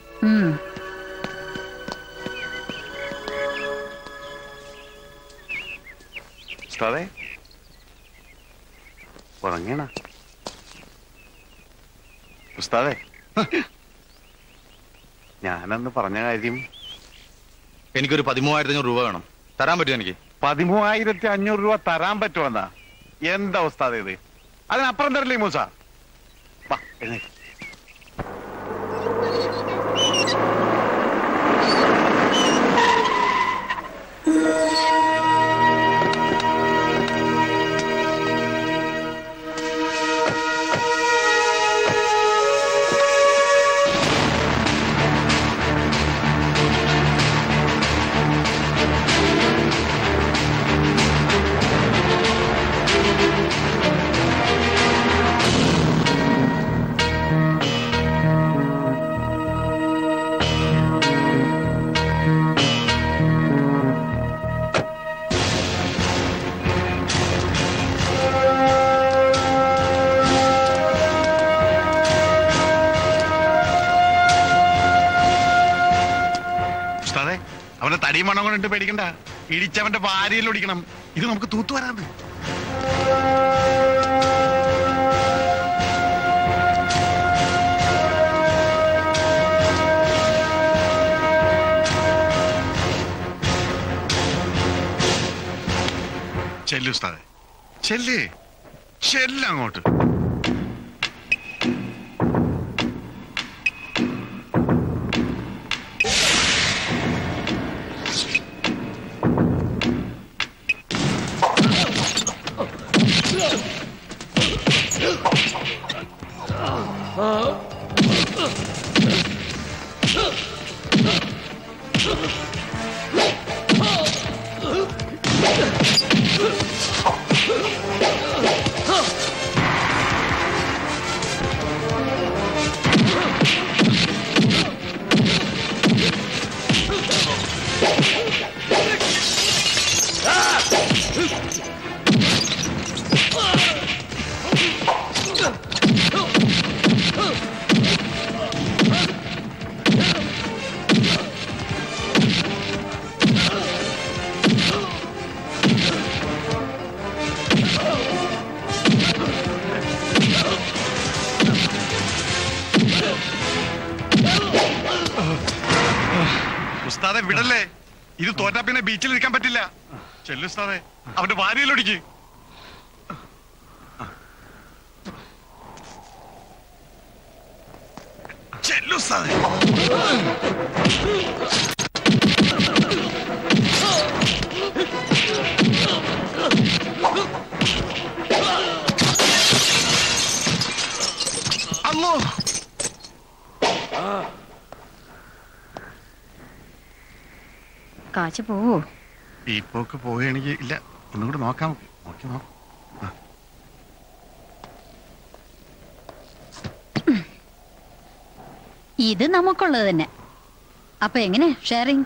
ഉസ്താദേ, ഉറങ്ങണ ഉസ്താദേ? ഞാനന്ന് പറഞ്ഞ കാര്യം. എനിക്കൊരു 13,500 രൂപ വേണം. തരാൻ പറ്റുമോ? എനിക്ക് 13,500 രൂപ തരാൻ പറ്റുമെന്നാ? എന്താ ഉസ്താദേ ഇത്? അതിനപ്പുറം തരില്ലേ മൂസ? എഴുന്നേക്ക്. അവന്റെ തടിയും മണം കൊണ്ടിട്ട് പേടിക്കണ്ട. ഇടിച്ചവന്റെ ഭാര്യയിൽ ഓടിക്കണം. ഇത് നമുക്ക് തൂത്തു വരാത്. ചെല്ലു ഉസ്താദേ, ചെല്ലങ്ങോട്ട്. ഉസ്താദെ വിടല്ലേ, ഇത് തോറ്റാ പിന്നെ ബീച്ചിൽ നിൽക്കാൻ പറ്റില്ല. ചെല്ലു ഉസ്താദെ, അവന്റെ ഭാര്യയിലൊടിക്ക്. ചെല്ലു ഉസ്താദെ. അല്ലോ, കാശ് പോവോ? ഈ പോക്ക് പോവുകയാണെങ്കിൽ ഇല്ല, ഒന്നും കൂടെ നോക്കാം. നോക്കി നോക്കാം. ഇത് നമുക്കുള്ളത് തന്നെ. അപ്പൊ എങ്ങനെ ഷെയറിങ്?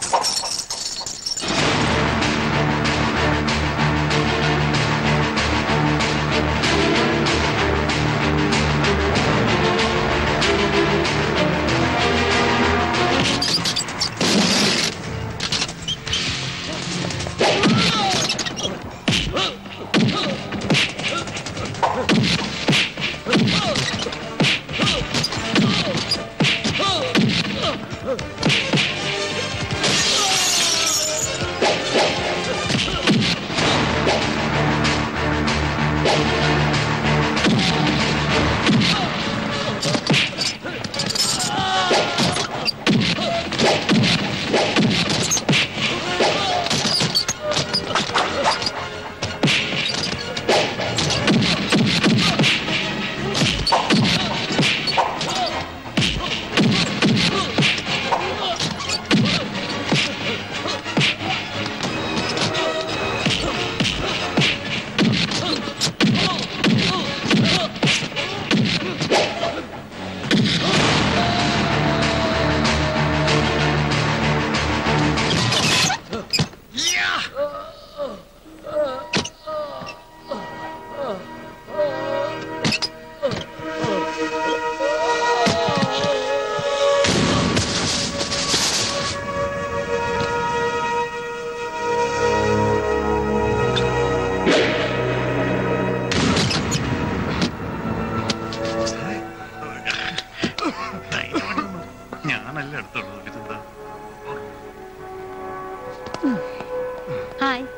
ഞാനല്ല എടുത്തോളൂ. ഇതെന്താ? ഹായ്.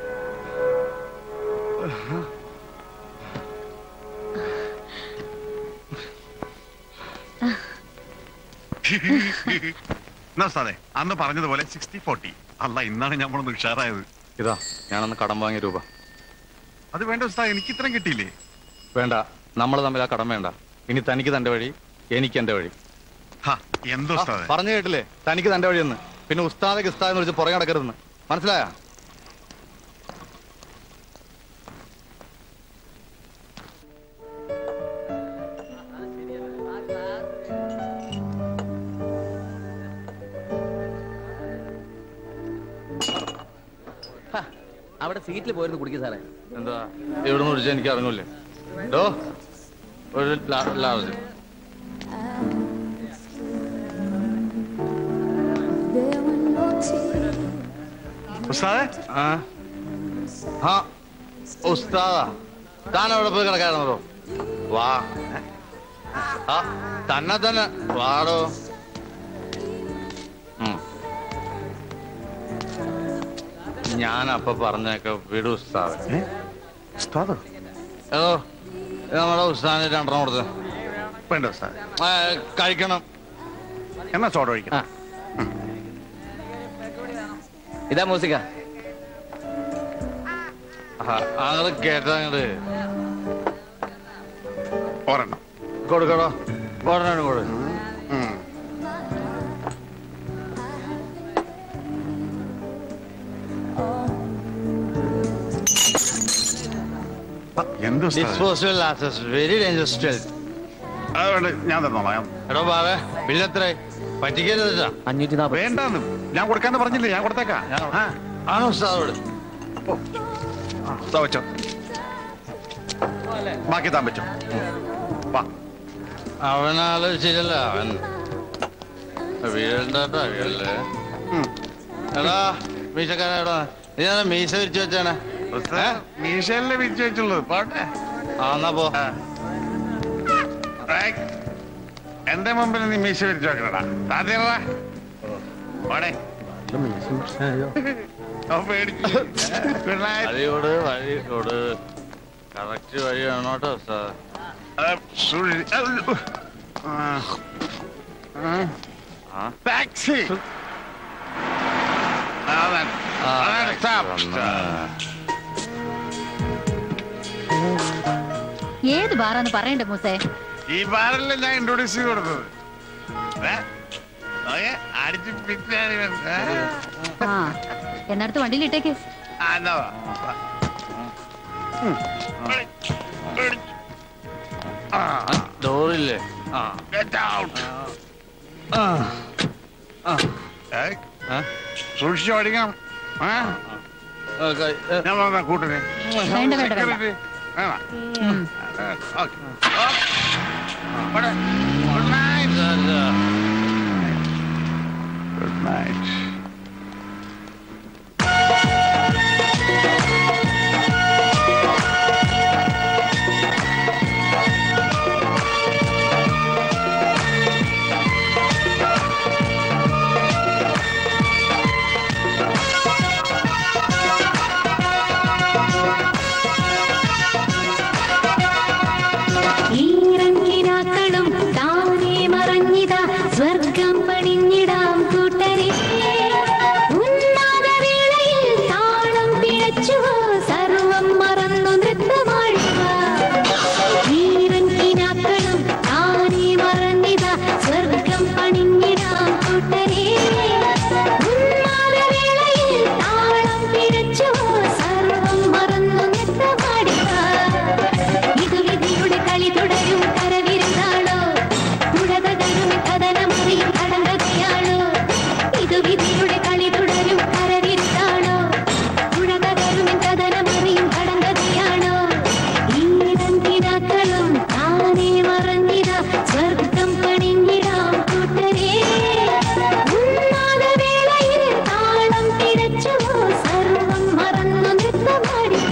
അന്ന് പറഞ്ഞതുപോലെ 60-40. അല്ല, ഇന്നാണ് നമ്മളൊന്ന് ഉഷാറായത്. ഇതാ ഞാനന്ന് കടം വാങ്ങിയ രൂപ. അത് വേണ്ട ഉസ്താദ്, എനിക്ക് ഇത്രയും കിട്ടിയില്ലേ? വേണ്ട, നമ്മൾ തമ്മിൽ ആ കടം വേണ്ട. ഇനി തനിക്ക് തന്റെ വഴി, എനിക്ക് എന്റെ വഴി. എന്തോ ഉസ്താദ് പറഞ്ഞു കേട്ടില്ലേ, തനിക്ക് തന്റെ വഴിയെന്ന്. പിന്നെ ഉസ്താദ് ഉസ്താദ് എന്ന് വിളിച്ച് പുറകെ നടക്കരുതെന്ന്. മനസ്സിലായ? അവിടെ സീറ്റിൽ പോയിരുന്നു കുടിക്കും സാറേ. എന്താ ഇവിടെ നിന്ന് വിളിച്ചാൽ എനിക്ക് അറിഞ്ഞൂല്ലേ? ഒരു large. There were no tears. ഉസ്താദേ ആ ഉസ്താദാ താൻ അവിടെ പോയി കിടക്കായിരുന്നോ? വാ ആ തന്നെ വാടോ. ഞാനപ്പൊ പറഞ്ഞേക്കെ വിടു ഉസ്താദ്. ഏതോ നമ്മുടെ ഉസ്താദിന് 2 കൊടുത്ത് വേണ്ട ഉസ്താദ്. കഴിക്കണം. എന്നാ സോഡ കഴിക്കണം. ഇതാ മൂസിക്ക. അങ്ങോട്ട് കേട്ടങ്ങട് ഒരെണ്ണം കൊടുക്കടോ. ഒരെണ്ണം കൊടു. Disposable very dangerous stealth. അതുകൊണ്ട് ഞാൻ തന്നോളാം. എടോ ബാവേ ബില്ലെത്ര പറ്റിക്കരുതാ? 540. വേണ്ടെന്ന് ഞാൻ കൊടുക്കാന്ന് പറഞ്ഞില്ലേ, ഞാൻ കൊടുത്തേക്കാം. ആണോ ഉസ്താദോട്? വെച്ചോ, ബാക്കി താൻ വെച്ചോ. വാ. അവനാലോചിച്ചില്ല. അവൻ വീഴണ്ടാ വീഴല്ലേ. എടാ മീശക്കാരടാ, നീ മീശ വിരിച്ചു വെച്ചാണ്. മീശയല്ലേ വിരിച്ചു വെച്ചുള്ളത്. പോട്ടെ. എന്നാ പോ. എന്റെ മുമ്പിൽ നീ മീശ വിരിച്ചു വെക്കണടാ. താത്തിയടാ പോടെ. വഴിയോട് വഴിയോട് കറക്റ്റ് വഴി വേണോട്ടോ സാർ. ടാക്സി ഏത് ബാറാന്ന് പറയണ്ടേ മൂസേ? ഈ ബാറല്ലേ ഞാൻ ഇൻട്രോഡ്യൂസ് ചെയ്ത് കൊടുത്തത്. അടിച്ച് പിറ്റാണ്. എന്നടുത്ത് വണ്ടിയിലിട്ടേക്ക്. ഡോറില്ലേ? സൂക്ഷിച്ചു പഠിക്കണം. ഞാൻ പറഞ്ഞ കൂട്ടിനെ വേണ്ട വേണ്ട വേണ്ട. Good night. Good night. ഈരങ്ങിനാക്കളും താനേ മറഞ്ഞിതാ സ്വർഗം പണിഞ്ഞിടാം കൂട്ടരെ. ഉന്മാദവേളയിൽ താളം പിഴച്ചുവോ സർവം മറന്നു നൃത്തമാടുക. ഈരങ്ങിനാക്കളും താനേ മറഞ്ഞിതാ സ്വർഗം പണിഞ്ഞിടാം കൂട്ടരെ. ഉന്മാദവേളയിൽ താളം പിഴച്ചുവോ സർവം മറന്നു നൃത്തമാടുക. ഇത് വിധിയുടെ കളി തുടരും കരവിരുന്നാളോ, പുഴതകരും കഥനമറിയും കടങ്കഥയാളോ. ഇത് വിധിയുടെ കളി തുടരും കരവിരുന്നാളോ, പുഴതകരും കഥനമറിയും കടങ്കഥയാളോ. ഈരങ്കിനാക്കളും താനേ മറഞ്ഞിതാ സ്വർഗം പണിഞ്ഞിടാം കൂട്ടരെ. ഉന്മാദവേളയിൽ താളം പിഴച്ചുവോ സർവം മറന്നു നൃത്തമാടുക.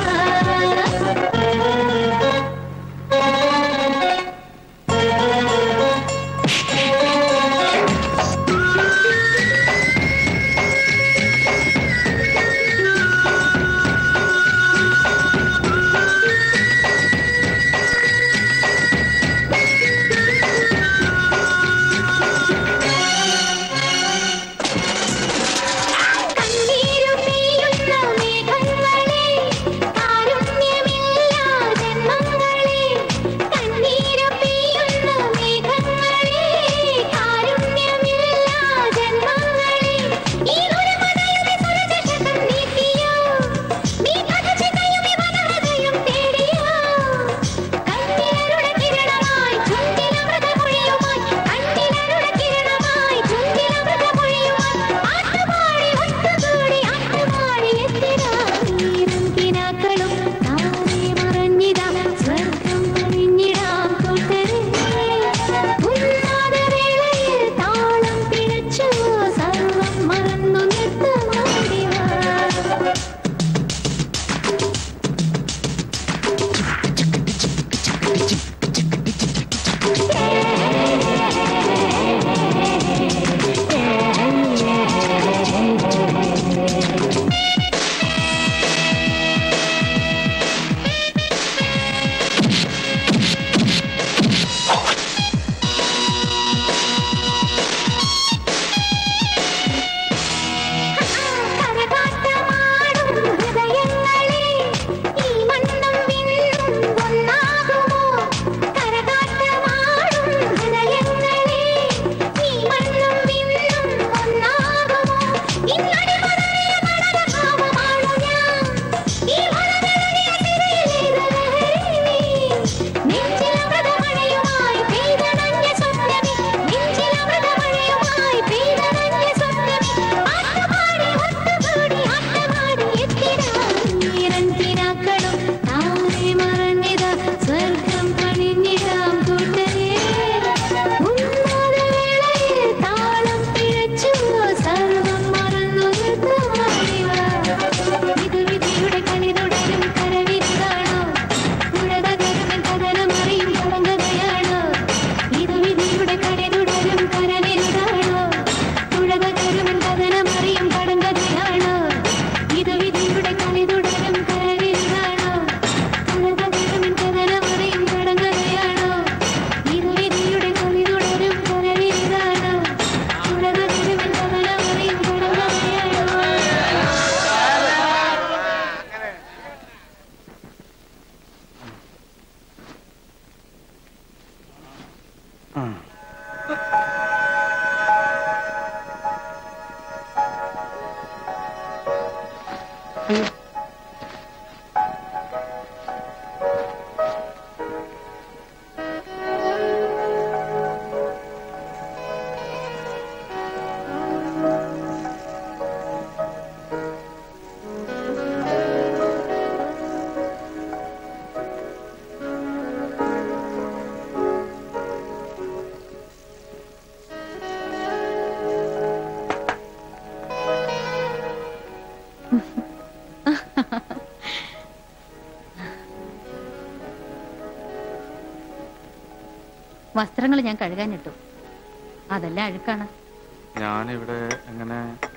വസ്ത്രങ്ങൾ ഞാൻ കഴുകാനിട്ടു. അതെല്ലാം അഴുക്കാണ്. ഞാനിവിടെ എങ്ങനെ?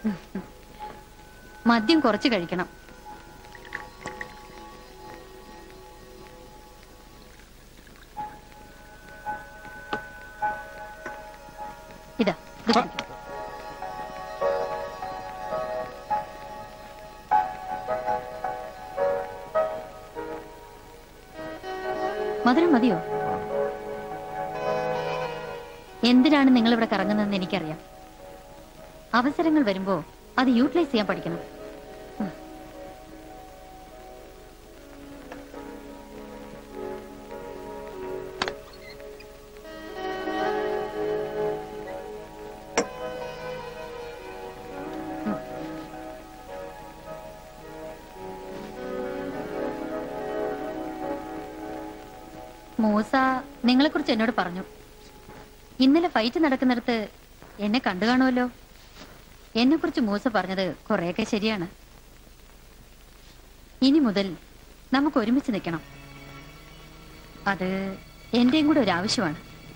മദ്യം കുറച്ച് കഴിക്കണം. ഇതാ മധുരം മതിയോ? എന്തിനാണ് നിങ്ങൾ ഇവിടെ കറങ്ങുന്നതെന്ന് എനിക്കറിയാം. അവസരങ്ങൾ വരുമ്പോ അത് യൂട്ടിലൈസ് ചെയ്യാൻ പഠിക്കണം. മൂസ നിങ്ങളെ കുറിച്ച് എന്നോട് പറഞ്ഞു. ഇന്നലെ ഫൈറ്റ് നടക്കുന്നിടത്ത് എന്നെ കണ്ടു കാണുമല്ലോ. എന്നെ കുറിച്ച് മൂസ പറഞ്ഞത് കുറെയൊക്കെ ശരിയാണ്. ഇനി മുതൽ നമുക്ക് ഒരുമിച്ച് നിൽക്കണം. അത് എന്റെയും കൂടെ ഒരു ആവശ്യമാണ്.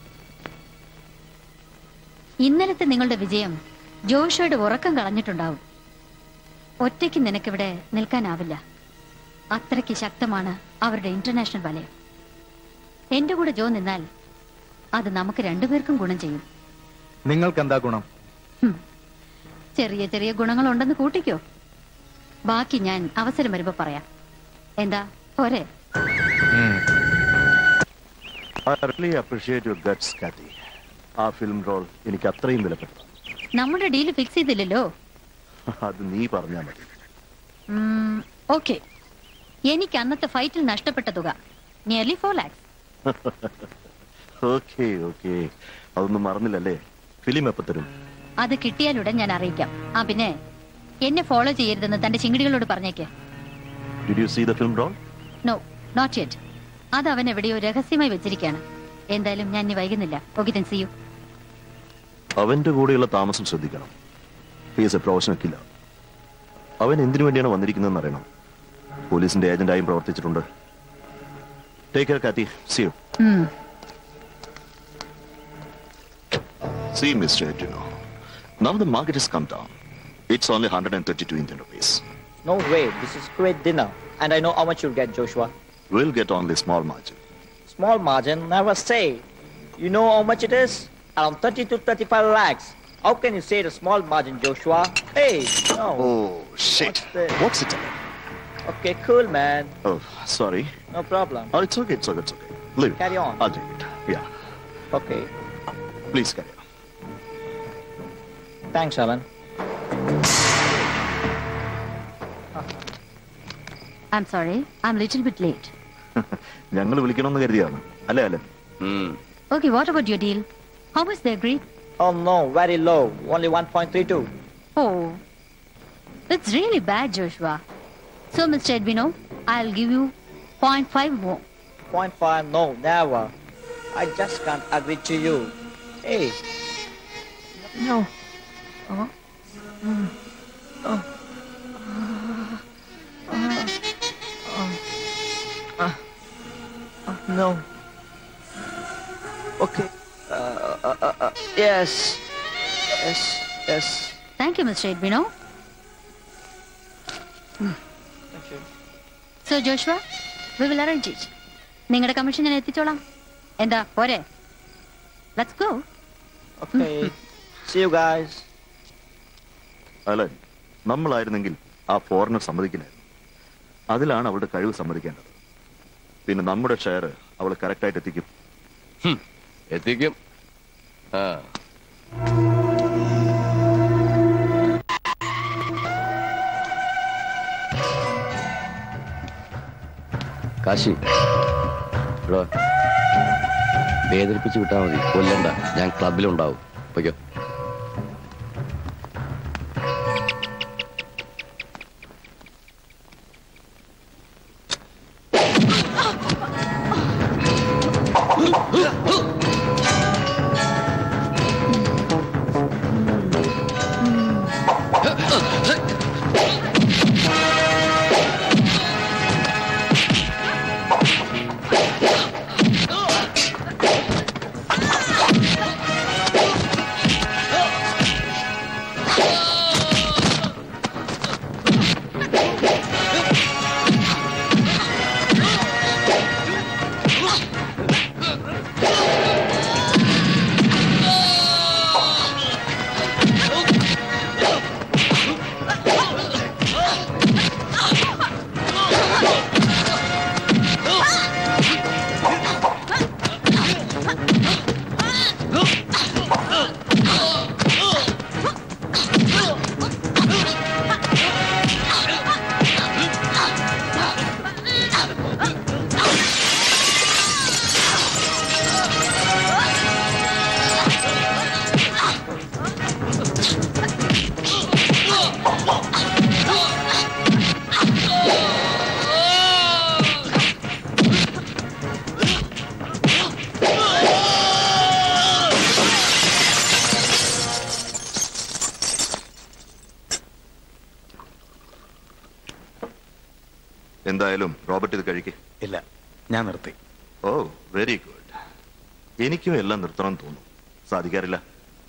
ഇന്നലത്തെ നിങ്ങളുടെ വിജയം ജോഷയുടെ ഉറക്കം കളഞ്ഞിട്ടുണ്ടാവും. ഒറ്റയ്ക്ക് നിനക്കിവിടെ നിൽക്കാനാവില്ല. അത്രയ്ക്ക് ശക്തമാണ് അവരുടെ ഇന്റർനാഷണൽ വലയം. എന്റെ കൂടെ ജോ നിന്നാൽ അത് നമുക്ക് രണ്ടുപേർക്കും ഗുണം ചെയ്യും. നിങ്ങൾക്ക് എന്താ ഗുണം? ചെറിയ ചെറിയ ഗുണങ്ങളുണ്ടെന്ന് കൂട്ടിക്കോ. ബാക്കി ഞാൻ അവസരം വരുമ്പോ പറയാം. എന്താ പോരെ? I really appreciate your guts, Kathy. ആ ഫിലിം റോൾ എനിക്ക് അത്രയും വിലപ്പെട്ടു. നമ്മുടെ ഡീല് ഫിക്സ് ചെയ്തില്ലല്ലോ. അത് നീ പറഞ്ഞാ മതി. ഓക്കെ. എനിക്ക് അന്നത്തെ ഫൈറ്റിൽ നഷ്ടപ്പെട്ട തുക നിയർലി 4 lakhs. ഓക്കെ ഓക്കെ, അതൊന്നും മറന്നില്ലല്ലേ? ഫിലിം എപ്പോ തരും? അത് കിട്ടിയാലുടൻ ഞാൻ അറിയിക്കാം. പിന്നെ എന്നെ ഫോളോ ചെയ്യരുതെന്ന് തന്റെ ചിങ്കിടികളോട് പറഞ്ഞേക്ക്. Did you see the film roll? No, not yet. അത് അവൻ എവിടെയോ രഹസ്യമായി വെച്ചിരിക്കുകയാണ്. എന്തായാലും ഞാൻ ഇനി വൈകുന്നില്ല. Okay, then see you. അവന്റെ കൂടെയുള്ള താമസം ശ്രദ്ധിക്കണം. He is a professional killer. അവൻ എന്തിനു വേണ്ടിയാണ് വന്നിരിക്കുന്നതെന്ന് അറിയണം. പോലീസിന്റെ ഏജന്റായും പ്രവർത്തിച്ചിട്ടുണ്ട്. Take care, Kathy. See you. See, Mr. Edino. Now the market has come down. It's only 132 Indian rupees. No way. This is great dinner. And I know how much you'll get, Joshua. We'll get only small margin. Small margin? Never say. You know how much it is? Around 30 to 35 lakhs. How can you say the small margin, Joshua? Hey, no. Oh, shit. What's it? Okay, cool, man. Oh, sorry. No problem. Oh, it's okay, it's okay, it's okay. Leave it. Carry on. I'll take it. Yeah. Okay. Please carry on. Thanks, Alan. I'm sorry. I'm a little bit late. ഞങ്ങൾ വിളിക്കണമെന്ന് കരുതിയാണ് അല്ലേ അല്ലേ? Okay, what about your deal? How much they agreed? Oh no, very low. Only 1.32. Oh, that's really bad, Joshua. So, Mr. Edwino, I'll give you 0.5 more. 0.5? No, never. I just can't agree to you. Hey. No. Oh. No. Okay. Yes. Yes. Yes. Thank you, Mr. Edwino. Thank you. So, Joshua, we will arrange it. നിങ്ങളുടെ commission ഞാൻ എത്തിച്ചോളാം. എന്താ പോരെ? Let's go. Okay. See you guys. അല്ലേ, നമ്മളായിരുന്നെങ്കിൽ ആ foreigner സമ്മതിക്കില്ലായിരുന്നു. അതിലാണ് അവളുടെ കഴിവ് സമ്മതിക്കേണ്ടത്. പിന്നെ നമ്മുടെ ഷെയർ അവൾ കറക്റ്റായിട്ട് എത്തിക്കും. എത്തിക്കും. കാശി വേദനിപ്പിച്ച് വിട്ടാൽ മതി, കൊല്ലണ്ട. ഞാൻ ക്ലബിലുണ്ടാവും. പൊയ്ക്കോ. എന്തായാലും റോബർട്ട് ഇത് കഴിക്കേ. ഇല്ല, ഞാൻ നിർത്തി. ഓ, വെരി ഗുഡ്. എനിക്കും എല്ലാം നിർത്തണം തോന്നും, സാധിക്കാറില്ല.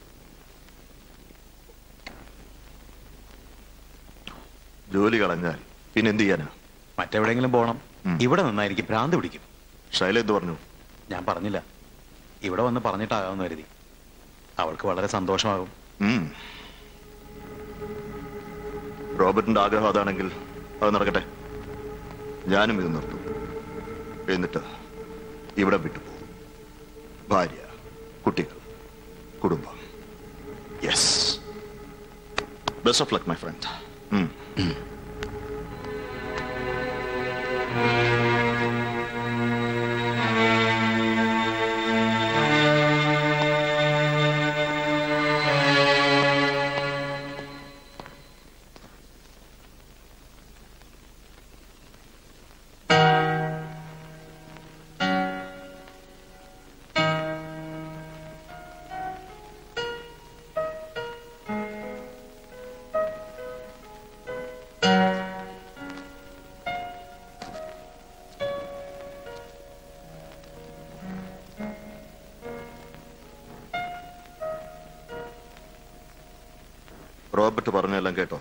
ജോലി കളഞ്ഞാൽ പിന്നെ എന്ത് ചെയ്യാനാ? മറ്റെവിടെയെങ്കിലും പോകണം. ഇവിടെ നിന്നാ എനിക്ക് ഭ്രാന്ത് പിടിക്കും. ശൈല എന്ത് പറഞ്ഞു? ഞാൻ പറഞ്ഞില്ല. ഇവിടെ വന്ന് പറഞ്ഞിട്ടാകാമെന്ന് കരുതി. അവൾക്ക് വളരെ സന്തോഷമാകും. റോബർട്ടിന്റെ ആഗ്രഹം അതാണെങ്കിൽ അത് നടക്കട്ടെ. ഞാനും ഇത് നിർത്തും. എന്നിട്ട് ഇവിടെ വിട്ടുപോകും. ഭാര്യ, കുട്ടികൾ, കുടുംബം. Yes. Best of luck my friend. Robert പറഞ്ഞെല്ലാം കേട്ടോ?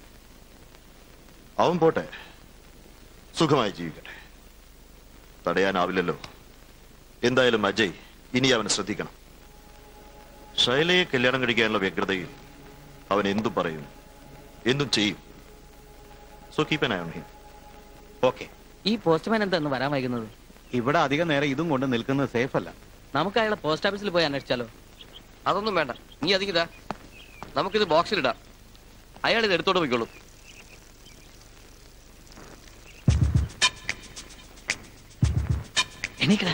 അവൻ പോട്ടെ, സുഖമായി ജീവിക്കട്ടെ. തടയാനാവില്ലല്ലോ. എന്തായാലും അജയ് ഇനി അവനെ ശ്രദ്ധിക്കണം. ശൈലയെ കല്യാണം കഴിക്കാനുള്ള വ്യഗ്രതയിൽ അവൻ എന്തും പറയും, എന്തും ചെയ്യും. So keep an eye on him. Okay. ഈ പോസ്റ്റ്മാൻ എന്താ വരാൻ വൈകുന്നത്? ഇവിടെ അധികം നേരം ഇതും കൊണ്ട് നിൽക്കുന്നത് സേഫ് അല്ല. നമുക്ക് അയാളെ പോസ്റ്റ് ഓഫീസിൽ പോയി അന്വേഷിച്ചാലോ? അതൊന്നും വേണ്ട, നീ അതിങ്ങിതാ, നമുക്കിത് ബോക്സിലിടാം. അയാൾ ഇത് എടുത്തോണ്ട് പോയിക്കോളൂ. എണീക്കടാ.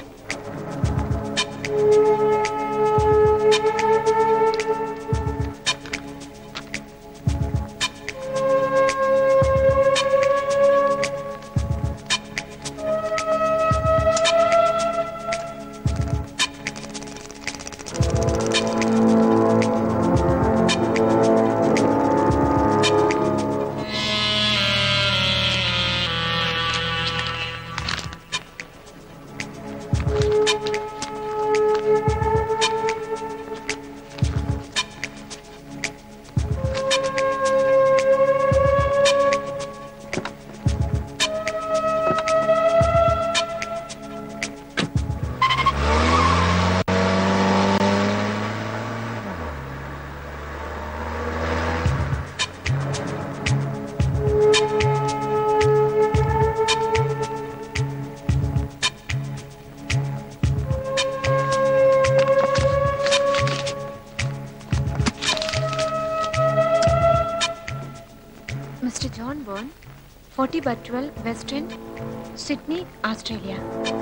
Mr. John Byrne, 40/12 West End, Sydney, Australia.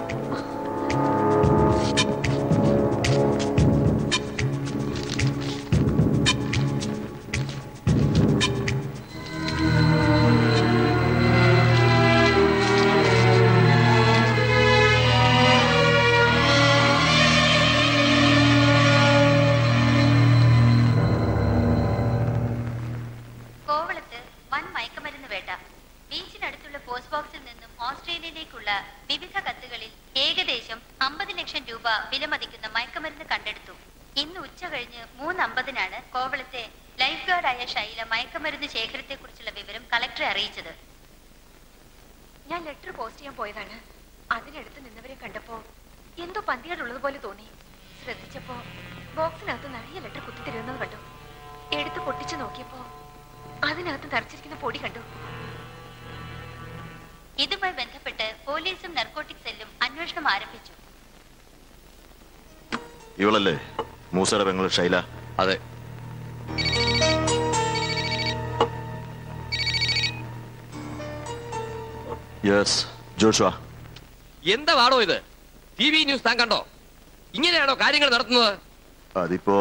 കോവളത്ത് വൻ മയക്കുമരുന്ന് വേട്ട. ബീച്ചിനടുത്തുള്ള പോസ്റ്റ് ബോക്സിൽ നിന്നും ഓസ്ട്രേലിയയിലേക്കുള്ള വിവിധ കത്തുകളിൽ ഏകദേശം 50 ലക്ഷം രൂപ വിലമതിക്കുന്ന മയക്കുമരുന്ന് കണ്ടെടുത്തു. ഇന്ന് ഉച്ച കഴിഞ്ഞ് 3:50 കോവളത്തെ ലൈഫ് ഗാർഡായ ശൈല മയക്കുമരുന്ന് ശേഖരത്തെക്കുറിച്ചുള്ള വിവരം കളക്ടറെ അറിയിച്ചത്. ഞാൻ ലെറ്റർ പോസ്റ്റ് ചെയ്യാൻ പോയതാണ്. അതിനടുത്ത് നിന്നവരെ കണ്ടപ്പോ എന്തോ പന്തികേടുള്ളതുപോലെ തോന്നി. ശ്രദ്ധിച്ചപ്പോ ബോക്സിനകത്ത് നിറയെ ലെറ്റർ കുത്തിത്തരുന്നത് കണ്ടു. എടുത്ത് പൊട്ടിച്ചു നോക്കിയപ്പോ അതിനകത്ത് നിറച്ചിരിക്കുന്ന പൊടി കണ്ടു. ഇതുമായി ബന്ധപ്പെട്ട് പോലീസും നർക്കോട്ടിക് സെല്ലും അന്വേഷണം ആരംഭിച്ചു. ഇവളല്ലേ മൂസയുടെ പെങ്ങൾ ശൈല? അതെ. Yes, Joshua. എന്താ വാടോ ഇത്? TV ന്യൂസ് താൻ കണ്ടോ? ഇങ്ങനെയാണോ കാര്യങ്ങൾ നടത്തുന്നത്? അതിപ്പോ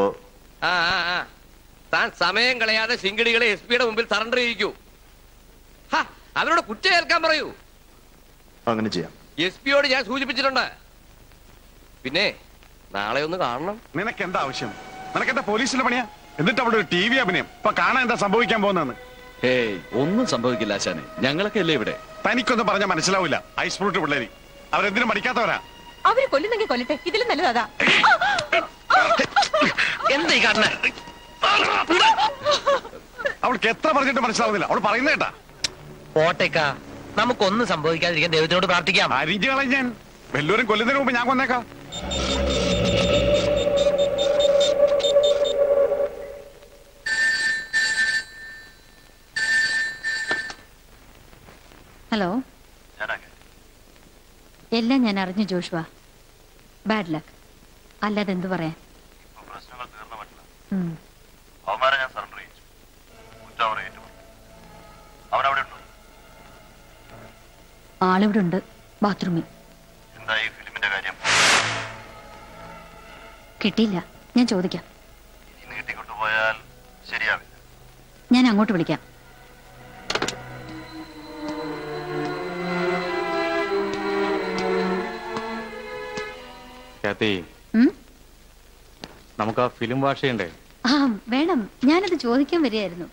താൻ സമയം കളയാതെ ശിങ്കിടികളെ SP-യുടെ മുമ്പിൽ സറണ്ടർ ചെയ്യിക്കൂ. അവരോട് കുറ്റം ഏൽക്കാൻ പറയൂ. അങ്ങനെ ചെയ്യാം. SP-യോട് ഞാൻ സൂചിപ്പിച്ചിട്ടുണ്ട്. പിന്നെ നാളെ ഒന്ന് കാണണം. നിനക്ക് എന്താ ആവശ്യം? നിനക്കെന്താ പോലീസിലെ പണിയാ? എന്നിട്ട് അവിടെ ഒരു TV അഭിനയം. ഇപ്പൊ കാണാൻ എന്താ സംഭവിക്കാൻ പോകുന്നതെന്ന് ഹേയ് ഒന്നും സംഭവിക്കില്ല ആശാനെ, ഞങ്ങളൊക്കെ അല്ലേ ഇവിടെ. തനിക്കൊന്നും പറഞ്ഞാൽ മനസ്സിലാവില്ല. ഐസ് ഫ്രൂട്ട് പിള്ളേരി അവരെന്തിനും പഠിക്കാത്തവരാ. അവര് കൊല്ലുന്നെങ്കിൽ കൊല്ലട്ടെ, ഇതിലും നല്ലതാ. എന്താ ഈ കാണുന്നെ? അവൾക്ക് എത്ര പറഞ്ഞിട്ട് മനസ്സിലാവുന്നില്ല. അവൾ പറയുന്നേട്ടാ. പോട്ടേക്കാ, നമുക്കൊന്നും സംഭവിക്കാതിരിക്കാൻ ദൈവത്തിനോട് പ്രാർത്ഥിക്കാം. അരിഞ്ഞു കളയും ഞാൻ. വല്ലവരും കൊല്ലുന്നതിന് മുമ്പ് ഞാൻ കൊന്നേക്കാം. ഹലോ, എല്ലാം ഞാൻ അറിഞ്ഞു ജോഷുവ. ബാഡ് ലക്ക്, അല്ലാതെ എന്തു പറയാൻ. അവന്മാരെ ഞാൻ സറണ്ടർ ചെയ്യിച്ചു. കുറ്റം അവരെ ഏറ്റുപറഞ്ഞു. അവനവിടെ ഉണ്ടോ? ആളിവിടെ ഉണ്ട്, ബാത്റൂമിൽ. എന്താ ഈ ഫിലിമിന്റെ കാര്യം? കിട്ടിയില്ല, ഞാൻ ചോദിക്കാം. ഇനി നീട്ടിക്കൊണ്ടുപോയാൽ ശരിയാവില്ല. ഞാൻ അങ്ങോട്ട് വിളിക്കാം. നമുക്ക് ആ ഫിലിം വാഷ് ചെയ്യണ്ടേ? ആ വേണം, ഞാനത് ചോദിക്കാൻ വരികയായിരുന്നു.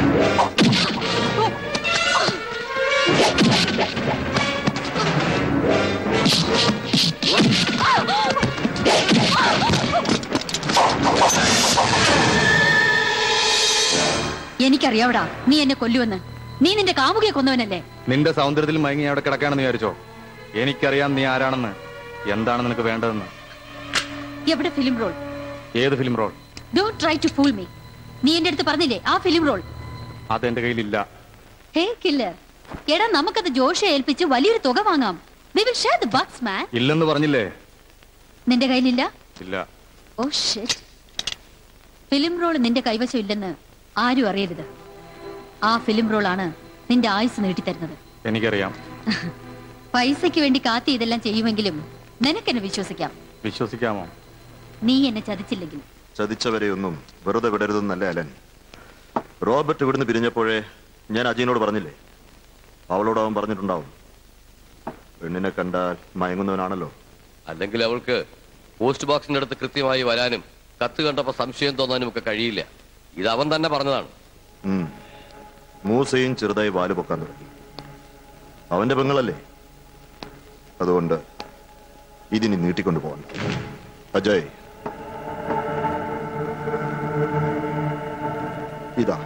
എനിക്കറിയാവടാ നീ എന്നെ കൊല്ലുവെന്ന്. നീ നിന്റെ കാമുകിയെ കൊന്നവനല്ലേ? നിന്റെ സൗന്ദര്യത്തിൽ മയങ്ങി അവിടെ കിടക്കാണെന്ന് വിചാരിച്ചോ? എനിക്കറിയാം നീ ആരാണെന്ന്, എന്താണ് നിനക്ക് വേണ്ടതെന്ന്. എവിടെ ഫിലിം റോൾ? ഏത് film roll? Don't try to fool me. നീ എന്റെ അടുത്ത് പറഞ്ഞില്ലേ ആ ഫിലിം റോൾ? അതെന്റെ കയ്യിലില്ല. ഹേ കില്ലർ, എടാ നമുക്കത് ജോഷെ ഏൽപ്പിച്ച് വലിയൊരു തുക വാങ്ങാം. We will share the bucks, man. ഇല്ലെന്ന് പറഞ്ഞില്ലേ? നിന്റെ കയ്യിലില്ല? ഇല്ല. Oh shit. ഫിലിം റോൾ നിന്റെ കൈവശം ഇല്ലെന്ന് ആരും അറിയരുത്. ആ ഫിലിം റോളാണ് നിന്റെ ആയുസ് നീട്ടിത്തരുന്നത്. എനിക്കറിയാം. പൈസയ്ക്ക് വേണ്ടി കാത്തി ഇതെല്ലാം ചെയ്യുമെങ്കിലും നിനക്കെന്നെ വിശ്വസിക്കാം. വിശ്വസിക്കാമോ? നീ എന്നെ ചതിച്ചില്ലെങ്കിൽ. ചതിച്ചവരെയൊന്നും വെറുതെ വിടരുതെന്നല്ലേ അലൻ. റോബർട്ട് ഇവിടുന്ന് പിരിഞ്ഞപ്പോഴേ ഞാൻ അജയനോട് പറഞ്ഞില്ലേ? അവളോട് അവൻ പറഞ്ഞിട്ടുണ്ടാവും, പെണ്ണിനെ കണ്ടാൽ മയങ്ങുന്നവനാണല്ലോ. അല്ലെങ്കിൽ അവൾക്ക് പോസ്റ്റ് ബോക്സിന്റെ അടുത്ത് കൃത്യമായി വരാനും കത്ത് കണ്ടപ്പോ സംശയം തോന്നാനും ഒക്കെ കഴിയില്ല. ഇത് അവൻ തന്നെ പറഞ്ഞതാണ്. മൂസയും ചെറുതായി വാല് പൊക്കാൻ തുടങ്ങി. അവന്റെ പെങ്ങളല്ലേ, അതുകൊണ്ട് ഇതിനി നീട്ടിക്കൊണ്ടു പോകണം. അജയ്, ഇതാ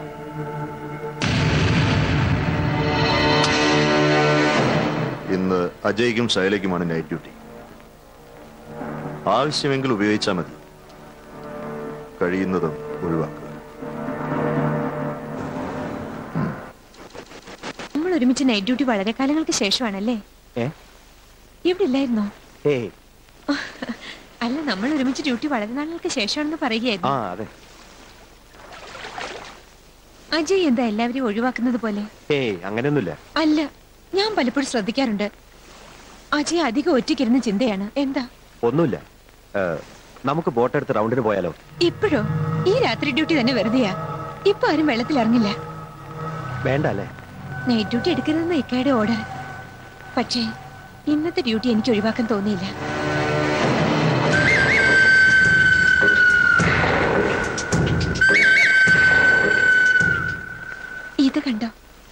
ഇന്ന് അജയ്ക്കും ശൈലയ്ക്കുമാണ് നൈറ്റ് ഡ്യൂട്ടി. ആവശ്യമെങ്കിൽ ഉപയോഗിച്ചാൽ മതി, കഴിയുന്നതും ഒഴിവാക്കുക. നമ്മൾ ഒരുമിച്ച് നൈറ്റ് ഡ്യൂട്ടി വളരെ കാലങ്ങൾക്ക് ശേഷമാണല്ലേ? ഇവിടെ ഇല്ലായിരുന്നോ? അല്ല, നമ്മൾ ഒരുമിച്ച് ഡ്യൂട്ടി വളരെ നാളുകൾക്ക് ശേഷമാണെന്ന് പറയുകയായിരുന്നു. അജയ് എന്താ എല്ലാവരെയും ഒഴിവാക്കുന്നത് പോലെ? അങ്ങനെയൊന്നുമില്ല. അല്ല, ഞാൻ പലപ്പോഴും ശ്രദ്ധിക്കാറുണ്ട്. അജയ് അധികം ഒറ്റയ്ക്കിരുന്ന ചിന്തയാണ്. എന്താ? ഒന്നുമില്ല. നമുക്ക് ബോട്ട് എടുത്ത് റൗണ്ടിന് പോയാലോ? ഇപ്പോഴോ? ഈ രാത്രി ഡ്യൂട്ടി തന്നെ വെറുതെയാ. ഇപ്പൊ ആരും വെള്ളത്തിൽ ഇറങ്ങില്ല. വേണ്ട അല്ലേ? നൈറ്റ് ഡ്യൂട്ടി എടുക്കരുതെന്ന് ഇക്കയുടെ ഓർഡർ. പക്ഷേ ഇന്നത്തെ ഡ്യൂട്ടി എനിക്ക് ഒഴിവാക്കാൻ തോന്നിയില്ല. ഇത് കണ്ടോ?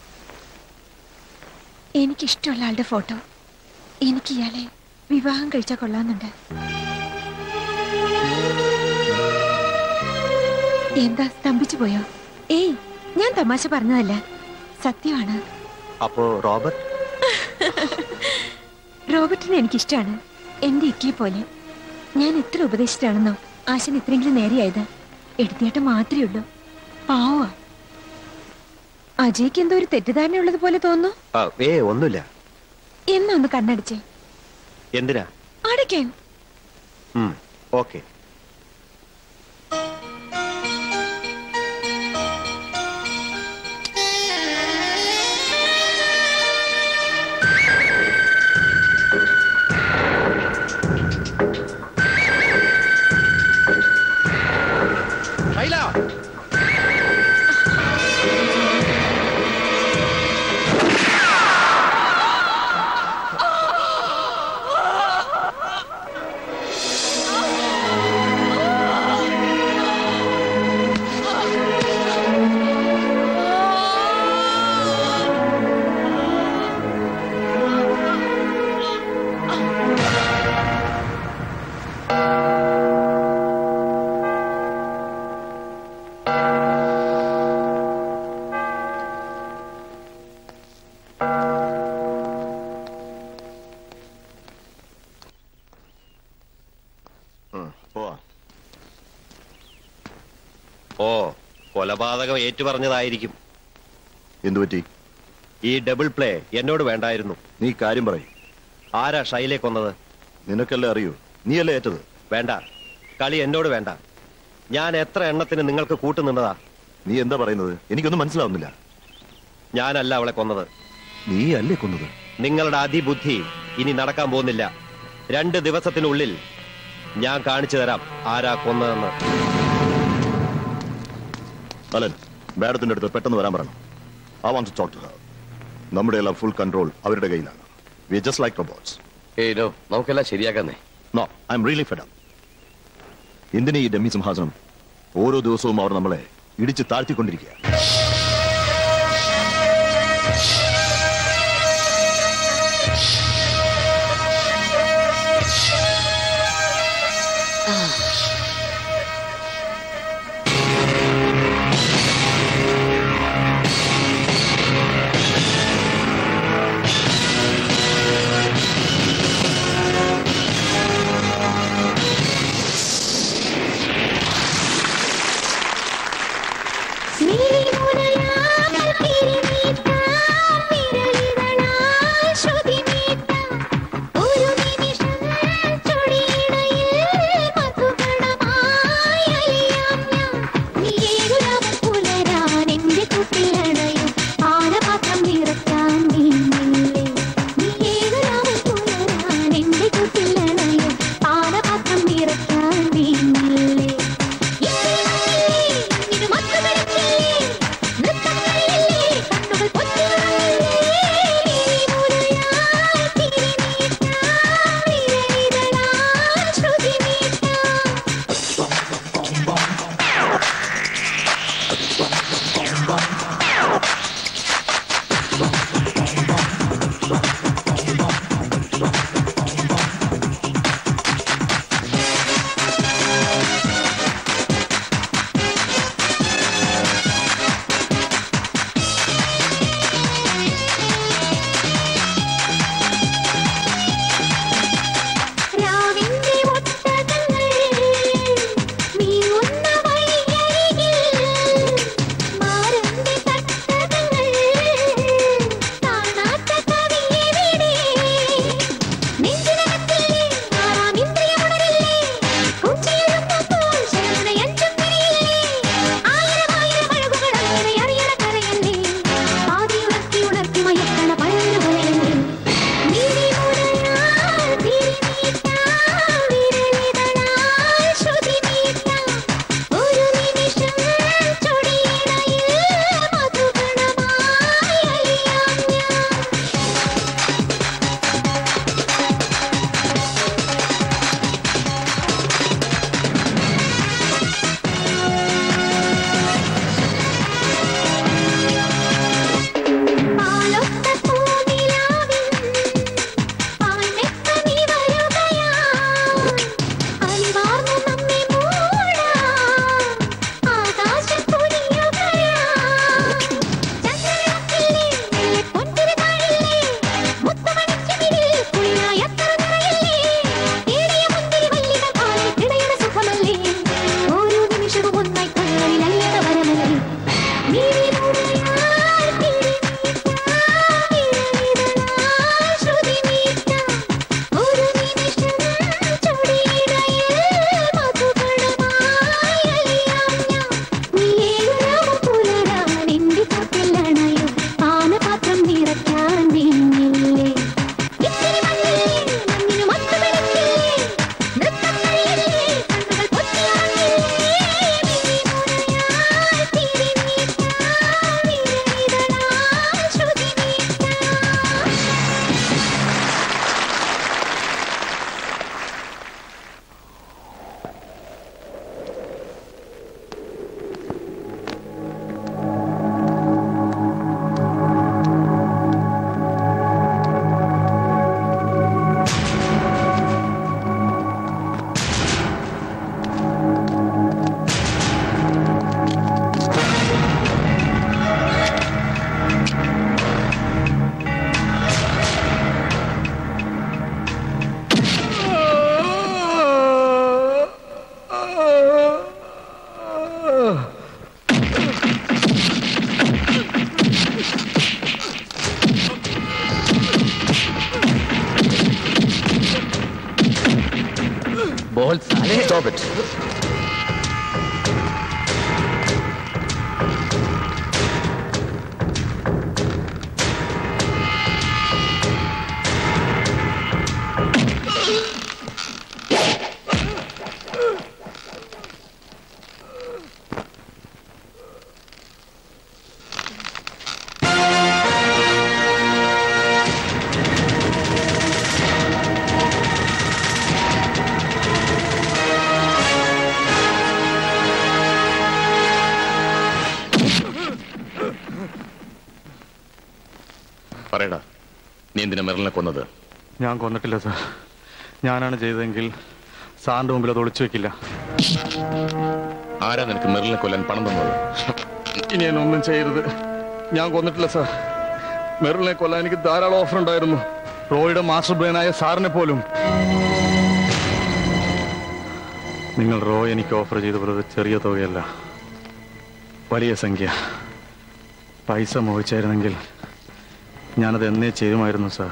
എനിക്കിഷ്ടമുള്ള ആളുടെ ഫോട്ടോ. എനിക്ക് ഇയാളെ വിവാഹം കഴിച്ചാൽ കൊള്ളാന്നുണ്ട്. എന്താ സ്തംഭിച്ചു പോയോ? ഏയ്, ഞാൻ തമാശ പറഞ്ഞതല്ല, സത്യമാണ്. അപ്പോ റോബർട്ട്? റോബർട്ടിനെ എനിക്കിഷ്ടമാണ്, എന്റെ ഇക്കിയെ പോലെ. ഞാൻ എത്ര ഉപദേശിച്ചാണെന്നോ ആശൻ ഇത്രയെങ്കിലും നേരെയായത്. എടുത്തിയാട്ടം മാത്രമേ ഉള്ളൂ. പാവാ. അജയ്ക്ക് എന്തോ ഒരു തെറ്റിദ്ധാരണ ഉള്ളത് പോലെ തോന്നുന്നു. ഒന്നുമില്ല. എന്നാ ഒന്ന് കണ്ണടിച്ചേ. എന്തിനാ? അടയ്ക്കാൻ. ഓക്കെ. കൊലപാതകം ഏറ്റുപറഞ്ഞതായിരിക്കും. എന്തുപറ്റി? ഈ ഡബിൾ പ്ലേ എന്നോട് വേണ്ടായിരുന്നു. നീ കാര്യം പറയും. ആരാ ഷൈലെ കൊന്നത്? നിനക്കല്ലേ അറിയൂ, നീയല്ലേ ഏറ്റത്? വേണ്ട, കളി എന്നോട് വേണ്ട. ഞാൻ എത്ര എണ്ണത്തിന് നിങ്ങൾക്ക് കൂട്ടുനിന്നതാ? നീ എന്താ പറയുന്നത്? എനിക്കൊന്നും മനസ്സിലാവുന്നില്ല. ഞാനല്ല അവളെ കൊന്നത്. നീ അല്ലേ കൊന്നത്? നിങ്ങളുടെ അതിബുദ്ധി ഇനി നടക്കാൻ പോകുന്നില്ല. 2 ദിവസത്തിനുള്ളിൽ ഞാൻ കാണിച്ചു തരാം ആരാ കൊന്നതെന്ന്. അലൻ, മാഡത്തിന്റെ അടുത്ത് പെട്ടെന്ന് വരാൻ പറയണം. I want to talk to her. നമ്മുടെ എല്ലാം ഫുൾ കൺട്രോൾ അവരുടെ കയ്യിലാണ്. We are just like robots. നമുക്കെല്ലാം ശരിയാക്കാന്നേ. No, I'm really fed up. എന്തിനാ ഈ ഡമ്മി സിംഹാസനം? ഓരോ ദിവസവും അവർ നമ്മളെ ഇടിച്ച് താഴ്ത്തിക്കൊണ്ടിരിക്കുക. നീ रोल साले Stop it. പറയടാ, നീ എന്തിനാ മെറിലിനെ കൊന്നത്? ഞാൻ കൊന്നിട്ടില്ല സാർ. ഞാനാണ് ചെയ്തതെങ്കിൽ സാറിന്റെ മുമ്പിൽ അത് ഒളിച്ചു വെക്കില്ല. ആരാ നിനക്ക് മെറിലിനെ കൊല്ലാൻ പണം തന്നത്? ഇനി എന്നൊന്നും ചെയ്യരുത്. ഞാൻ കൊന്നിട്ടില്ല സാർ. മെറിലിനെ കൊല്ലാൻ എനിക്ക് ധാരാളം ഓഫർ ഉണ്ടായിരുന്നു. റോയുടെ മാസ്റ്റർ ബ്രെയിനായ സാറിനെ പോലും. നിങ്ങൾ റോ എനിക്ക് ഓഫർ ചെയ്തത് ചെറിയ തുകയല്ല, വലിയ സംഖ്യ. പൈസ മോഹിച്ചായിരുന്നെങ്കിൽ ഞാനത് എന്നേ ചെയ്യുമായിരുന്നു സാർ.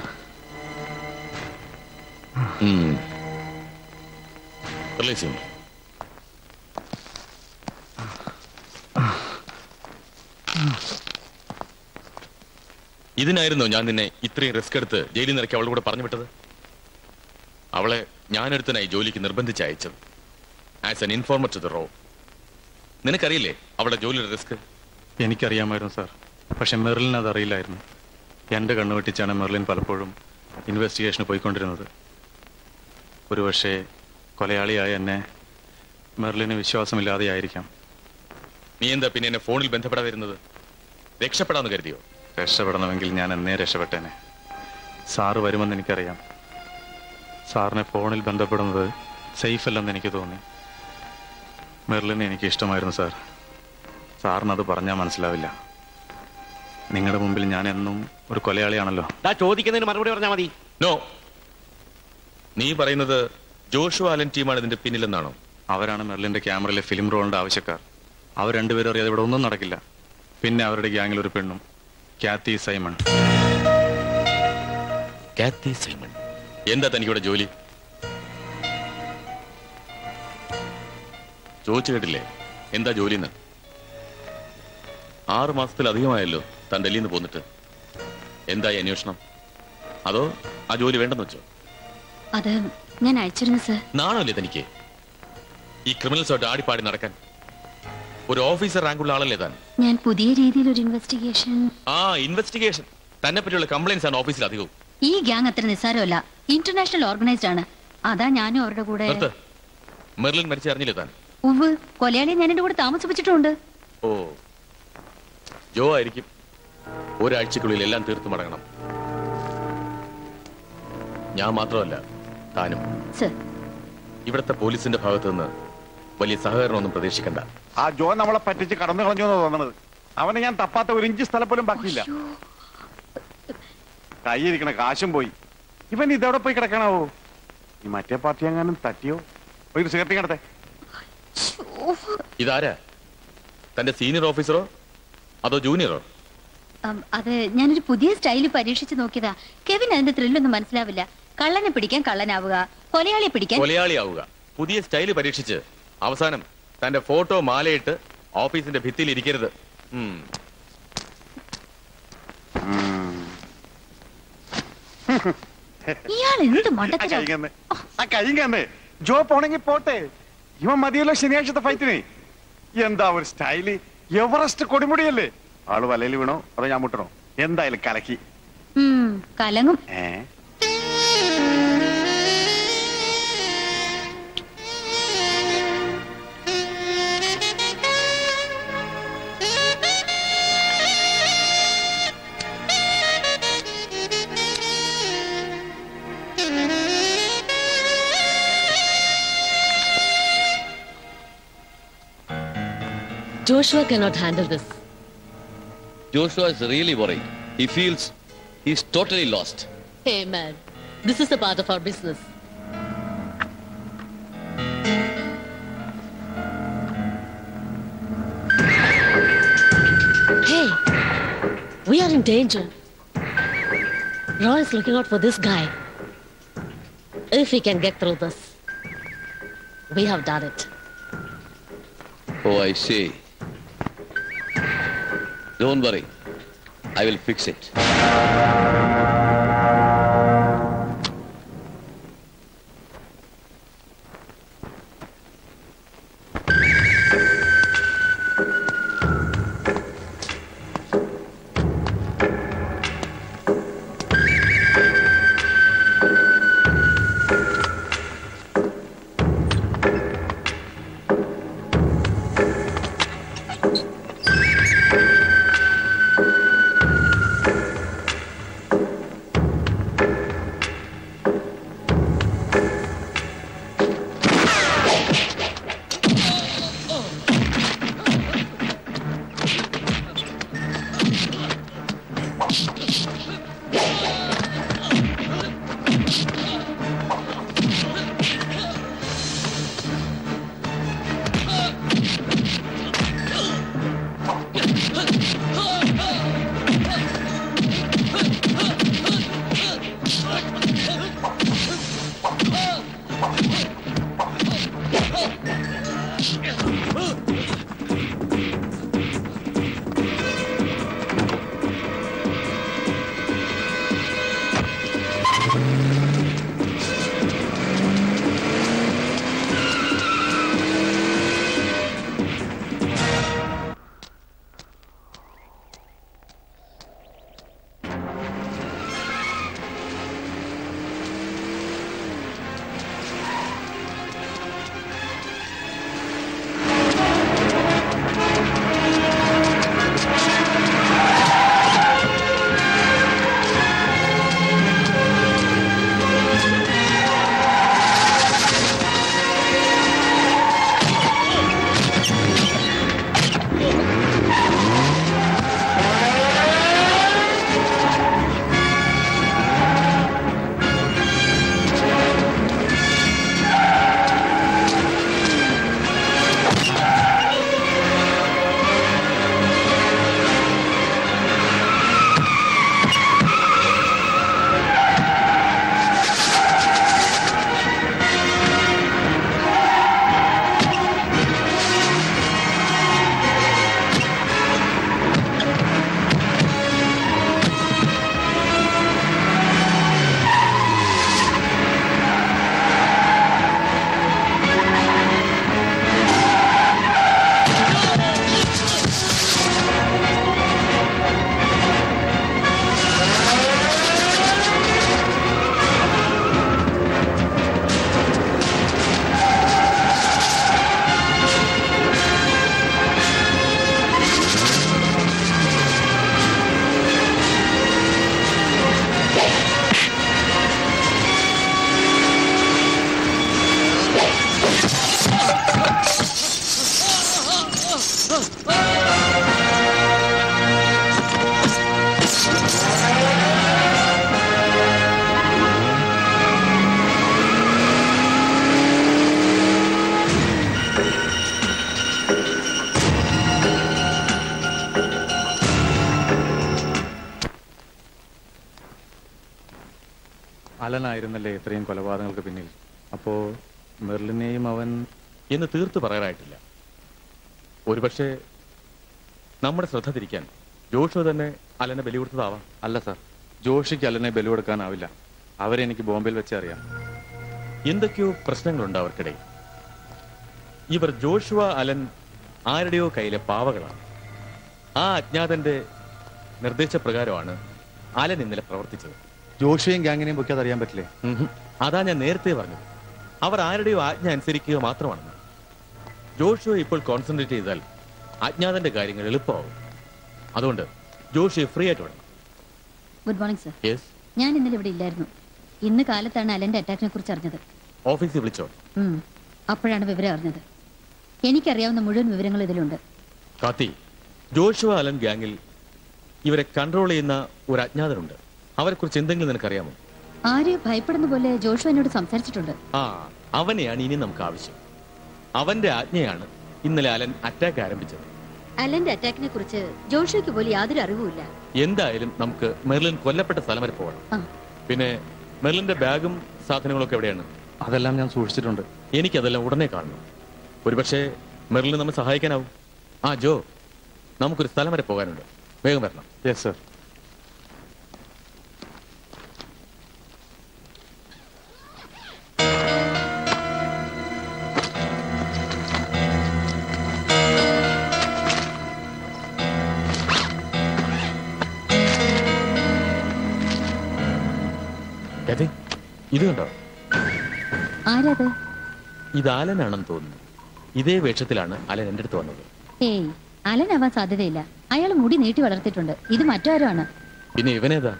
ഇതിനായിരുന്നോ ഞാൻ നിന്നെ ഇത്രയും റിസ്ക് എടുത്ത് ജയിലിൽ നിറക്കി അവളുടെ കൂടെ പറഞ്ഞു വിട്ടത്? അവളെ ഞാനൊരുത്തനായി ജോലിക്ക് നിർബന്ധിച്ച് അയച്ചത്. As an informer to the റോ. നിനക്കറിയില്ലേ അവളുടെ ജോലിയുടെ റിസ്ക്? എനിക്കറിയാമായിരുന്നു സാർ. പക്ഷെ മെറിലിന് അതറിയില്ലായിരുന്നു. എൻ്റെ കണ്ണു വെട്ടിച്ചാണ് മെറിലിൻ പലപ്പോഴും ഇൻവെസ്റ്റിഗേഷന് പോയിക്കൊണ്ടിരുന്നത്. ഒരുപക്ഷെ കൊലയാളിയായ എന്നെ മെറിലിന് വിശ്വാസമില്ലാതെയായിരിക്കാം. നീ എന്താ പിന്നെ എന്നെ ഫോണിൽ ബന്ധപ്പെടാതിരുന്നത്? രക്ഷപ്പെടാന്ന് കരുതിയോ? രക്ഷപ്പെടണമെങ്കിൽ ഞാൻ എന്നേ രക്ഷപ്പെട്ടേനെ. സാറ് വരുമെന്ന് എനിക്കറിയാം. സാറിനെ ഫോണിൽ ബന്ധപ്പെടുന്നത് സേഫ് അല്ലെന്ന് എനിക്ക് തോന്നി. മെറിലിനെ എനിക്ക് ഇഷ്ടമായിരുന്നു സാർ. സാറിനത് പറഞ്ഞാൽ മനസ്സിലാവില്ല. നിങ്ങളുടെ മുമ്പിൽ ഞാൻ എന്നും ഒരു കൊലയാളിയാണല്ലോ. ചോദിക്കുന്നതിന് മറുപടി പറഞ്ഞാൽ മതി. നോ, നീ പറയുന്നത് ജോഷുവ ആലൻ ടീമാണ് ഇതിന്റെ പിന്നിലെന്നാണോ? അവരാണ് മെറിലിന്റെ ക്യാമറയിലെ ഫിലിം റോളിന്റെ ആവശ്യക്കാർ. അവർ രണ്ടുപേരും അറിയാതെ ഇവിടെ ഒന്നും നടക്കില്ല. പിന്നെ അവരുടെ ഗ്യാങ്ങിൽ ഒരു പെണ്ണും, കാത്തി സൈമൺ. കാത്തി സൈമൺ എന്താ തനിക്കിവിടെ ജോലി? ചോദിച്ചു കേട്ടില്ലേ എന്താ ജോലിന്ന്? 6 മാസത്തിലധികമായല്ലോ താൻ ഡൽഹിയിൽ നിന്ന് പോന്നിട്ട്. എന്തായി അന്വേഷണം? അതോ ആ ജോലി വേണ്ടെന്ന് വെച്ചോ? അത് ഞാൻ അയച്ചിരുന്നു സർ. നാണല്ലേ തനിക്ക് ഈ ക്രിമിനൽസോട്ട് ആടിപ്പാടി നടക്കാൻ? ഒരു ഓഫീസർ റാങ്കുള്ള ആളല്ലേ താൻ? ഞാൻ പുതിയ രീതിയിൽ ഒരു ഇൻവെസ്റ്റിഗേഷൻ. ഇൻവെസ്റ്റിഗേഷൻ തന്നെ പറ്റിയുള്ള കംപ്ലൈന്റ്സ് ആണ് ഓഫീസിൽ അധികവും. ഈ ഗ്യാങ് അത്ര നിസ്സാരമല്ല, ഇന്റർനാഷണൽ ഓർഗനൈസ്ഡ് ആണ്. അതാ ഞാനും അവരുടെ കൂടെ. മെറിലിൻ മരിച്ചറിഞ്ഞില്ലേ താൻ? ഉവ്വ്, കൊലയാളിയെ ഞാൻ എന്റെ കൂടെ താമസിപ്പിച്ചിട്ടുണ്ട്. ഓ, ജോ ആയിരിക്കും. ഒരാഴ്ചക്കുള്ളിൽ എല്ലാം തീർത്തു മടങ്ങണം. ഞാൻ മാത്രമല്ല താനും. ഇവിടുത്തെ പോലീസിന്റെ ഭാഗത്തു നിന്ന് വലിയ സഹകരണമൊന്നും പ്രതീക്ഷിക്കണ്ട. ആ ജോ നമ്മളെ പറ്റിച്ച് കടന്നു കളഞ്ഞു എന്ന് തോന്നണത്. അവനെ ഞാൻ തപ്പാത്ത 1 ഇഞ്ച് സ്ഥലം പോലും ബാക്കിയില്ല. കൈയിരിക്കണ കാശും പോയി. ഇവൻ ഇതോടെ പോയി കിടക്കണാവോ? ഈ മറ്റേ പാർട്ടി എങ്ങാനും തട്ടിയോ? ഒരു സിഗരറ്റ് കിടത്തെ. ഇതാരാ? തന്റെ സീനിയർ ഓഫീസറോ അതോ ജൂനിയറോ? അത് ഞാനൊരു പുതിയ സ്റ്റൈല് പരീക്ഷിച്ച് നോക്കിയതാ. കെവിൻ അതിന്റെ ത്രില്ലൊന്നും മനസ്സിലാവില്ല. കള്ളനെ പിടിക്കാൻ കള്ളനാവുക, കൊലയാളിയെ പിടിക്കാൻ കൊലയാളിയാവുക. പുതിയ സ്റ്റൈല് പരീക്ഷിച്ച് അവസാനം തന്റെ ഫോട്ടോ മാലയിട്ട് ഓഫീസിന്റെ ഭിത്തിയിൽ ഇരിക്കരുത്. ഇയാൾ എന്ത് മണ്ടത്തരാ. ജോ പോണെങ്കി പോട്ടെ, ഇവൻ മതിയല്ലോ ശനിയാഴ്ചത്തെ ഫൈറ്റിന്. എന്താ ഒരു സ്റ്റൈല്! എവറസ്റ്റ് കൊടിമുടിയല്ലേ. ആള് വലയിൽ വീണോ അതോ ഞാൻ മുട്ടണോ? എന്തായാലും കലക്കി കലങ്ങും. Joshua cannot handle this. Joshua is really worried. He feels he's totally lost. Hey man, this is a part of our business. Hey, we are in danger. Roy is looking out for this guy. If he can get through this. We have done it. Oh, I see. Don't worry. I will fix it. അലനായിരുന്നല്ലേ ഇത്രയും കൊലപാതകങ്ങൾക്ക് പിന്നിൽ? അപ്പോ മെർലിനെയും അവൻ എന്ന് തീർത്ത് പറയാനായിട്ടില്ല. ഒരുപക്ഷെ നമ്മുടെ ശ്രദ്ധ തിരിക്കാൻ ജോഷു തന്നെ അലനെ ബലി കൊടുത്തതാവാം. അല്ല സാർ, ജോഷിക്ക് അലനെ ബലി കൊടുക്കാനാവില്ല. അവരെ എനിക്ക് ബോംബെയിൽ വെച്ച് അറിയാം. എന്തൊക്കെയോ പ്രശ്നങ്ങളുണ്ട് അവർക്കിടയിൽ. ഇവർ ജോഷുവ അലൻ ആരുടെയോ കയ്യിലെ പാവകളാണ്. ആ അജ്ഞാതന്റെ നിർദ്ദേശപ്രകാരമാണ് അലൻ ഇന്നലെ പ്രവർത്തിച്ചത്. ജോഷിയും ഗ്യാങ്ങിനെയും പൊക്കി അതറിയാൻ പറ്റില്ലേ? അതാ ഞാൻ നേരത്തെ പറഞ്ഞത്. അവർ ആരുടെയോ ആജ്ഞ അനുസരിക്കുക മാത്രമാണെന്ന്. ജോഷുവെ ഇപ്പോൾ കോൺസെൻട്രേറ്റ് ചെയ്താൽ അജ്ഞാതന്റെ കാര്യങ്ങൾ എളുപ്പമാവും. അതുകൊണ്ട് ജോഷിയെ ഫ്രീ ആയിട്ട് വിടണം. Good morning sir. യെസ്. ഞാൻ ഇന്നലെ ഇവിടെ ഇല്ലായിരുന്നു. ഇന്ന് കാലത്താണ് അലന്റെ അറ്റാക്കിനെ കുറിച്ച് അറിഞ്ഞത്. ഓഫീസിൽ വിളിച്ചോ? അപ്പോഴാണ് വിവരം അറിഞ്ഞത്. എനിക്കറിയാവുന്ന മുഴുവൻ വിവരങ്ങൾ ഇതിലുണ്ട്. കാത്തി, ജോഷുവ അലൻ ഗ്യാങ്ങിൽ ഇവരെ കൺട്രോൾ ചെയ്യുന്ന ഒരു അജ്ഞാതനുണ്ട്. അവരെ കുറിച്ച് എന്തെങ്കിലും നിനക്കറിയാമോ? ആരെയോ ഭയപ്പെടുന്ന പോലെ ജോഷു എന്നോട് സംസാരിച്ചിട്ടുണ്ട്. അവനെയാണ് ഇനി നമുക്ക് ആവശ്യം. അവന്റെ ആജ്ഞയാണ് ഇന്നലെ അലൻ അറ്റാക്ക് ആരംഭിച്ചത്. അലന്റെ അറ്റാക്കിനെ കുറിച്ച് ജോഷുക്ക് പോലും യാതൊരു അറിവുമില്ല. എന്തായാലും നമുക്ക് മെർലിൻ കൊല്ലപ്പെട്ട സ്ഥലം വരെ പോകണം. പിന്നെ മെർലിന്റെ ബാഗും സാധനങ്ങളൊക്കെ എവിടെയാണ്? അതെല്ലാം ഞാൻ സൂക്ഷിച്ചിട്ടുണ്ട്. എനിക്കതെല്ലാം ഉടനെ കാണണം. ഒരുപക്ഷെ മെറിലിനെ നമ്മെ സഹായിക്കാനാവും. ആ ജോ, നമുക്കൊരു സ്ഥലം വരെ പോകാനുണ്ട്. വേഗം വരണം. Yes sir. ഇത് കണ്ടോ? ആരത്? ഇത് അലനാണെന്ന് തോന്നുന്നു. ഇതേ വേഷത്തിലാണ് അലൻ എന്റെ അടുത്ത് വന്നത്. ഏയ്, അലനാവാൻ സാധ്യതയില്ല. അയാൾ മുടി നീട്ടി വളർത്തിയിട്ടുണ്ട്. ഇത് മറ്റാരുമാണ്? പിന്നെ ഇവനേതാ?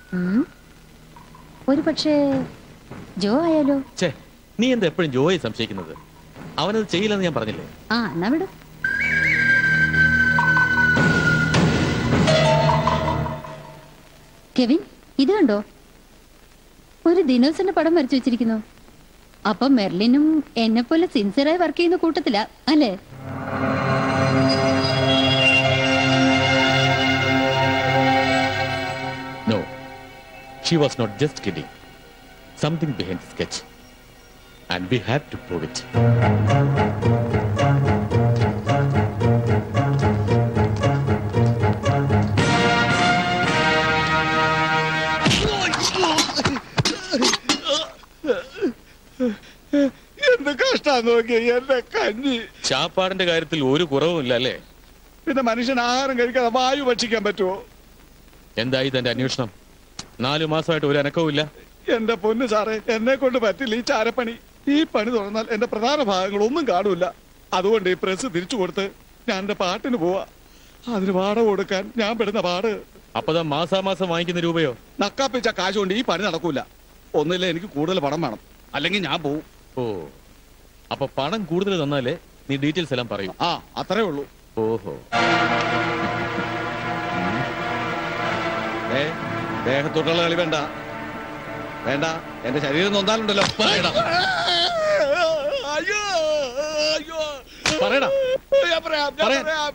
ഒരു പക്ഷേ ജോ ആയാലോ? ഛേ, നീ എന്താ എപ്പോഴും ജോയെ സംശയിക്കുന്നത്? അവനത് ചെയ്യില്ലെന്ന് ഞാൻ പറഞ്ഞില്ലേ? ആ, എന്നാ വിടും. കെവിൻ, ഇത് കണ്ടോ? ഒരു ദിനോസിന്റെ പടം വരച്ചു വെച്ചിരിക്കുന്നു. അപ്പൊ മെർലിനും എന്നെ പോലെ സിൻസിയറായി വർക്ക് ചെയ്യുന്ന കൂട്ടത്തില അല്ലേ? No, she was not just kidding. Something behind the sketch, and we had to prove it. എന്ത് കഷ്ടാ നോക്കി എന്റെ കഞ്ഞി. ചാപ്പാടിന്റെ കാര്യത്തിൽ ഒരു കുറവുമില്ല അല്ലേ? പിന്നെ മനുഷ്യൻ ആഹാരം കഴിക്കാതെ വായു ഭക്ഷിക്കാൻ പറ്റുമോ? എന്തായി തന്റെ അന്വേഷണം? 4 മാസമായിട്ട് ഒരു അനക്കവും. എന്റെ പൊന്നു സാറേ, എന്നെ കൊണ്ട് പറ്റില്ല ഈ ചാരപ്പണി. ഈ പണി തുറന്നാൽ എന്റെ പ്രധാന ഭാഗങ്ങളൊന്നും കാണൂല. അതുകൊണ്ട് ഈ പ്രസ് തിരിച്ചു കൊടുത്ത് ഞാൻ എന്റെ പാട്ടിന് പോവാ. അതിന് വാടക കൊടുക്കാൻ ഞാൻ പെടുന്ന പാട്. അപ്പതാ മാസാമാസം വാങ്ങിക്കുന്ന രൂപയോ? നക്കാപ്പിച്ച കാശ് കൊണ്ട് ഈ പണി നടക്കൂല. ഒന്നില്ല, എനിക്ക് കൂടുതൽ പണം വേണം, അല്ലെങ്കിൽ ഞാൻ പോവും. ഓ, അപ്പൊ പണം കൂടുതൽ തന്നാലേ നീ ഡീറ്റെയിൽസ് എല്ലാം പറയൂ. ആ, അത്രേ ഉള്ളൂ. ഓഹോ, ദേഹത്തോട്ടുള്ള കളി വേണ്ട. വേണ്ട, എന്റെ ശരീരം നൊന്നാലുണ്ടല്ലോ. അയ്യോ അയ്യോ, പറയടാ. പറയാം.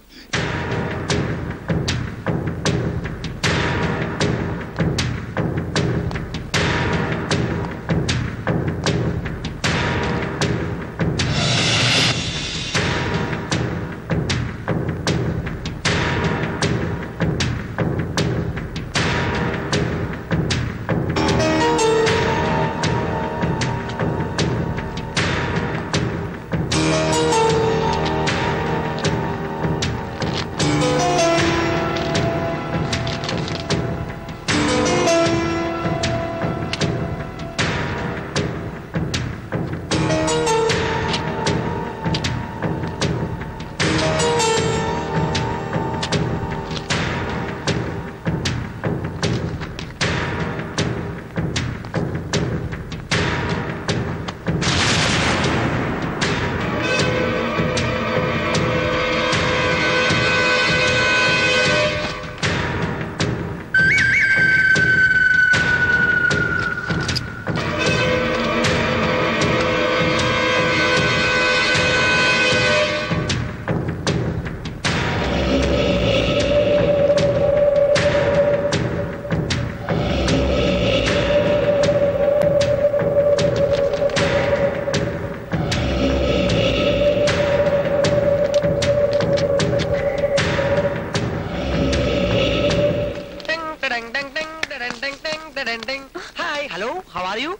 Hi, hello, how are you?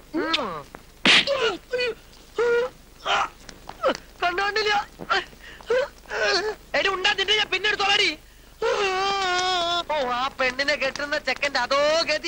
കണ്ടോണ്ടില്ല. എടി ഉണ്ടാതിന്റെ ഞാൻ പിന്നെ എടുത്തോളാടി. ഓ, ആ പെണ്ണിനെ കെട്ടുന്ന ചെക്കന്റെ അതോ ഗതി.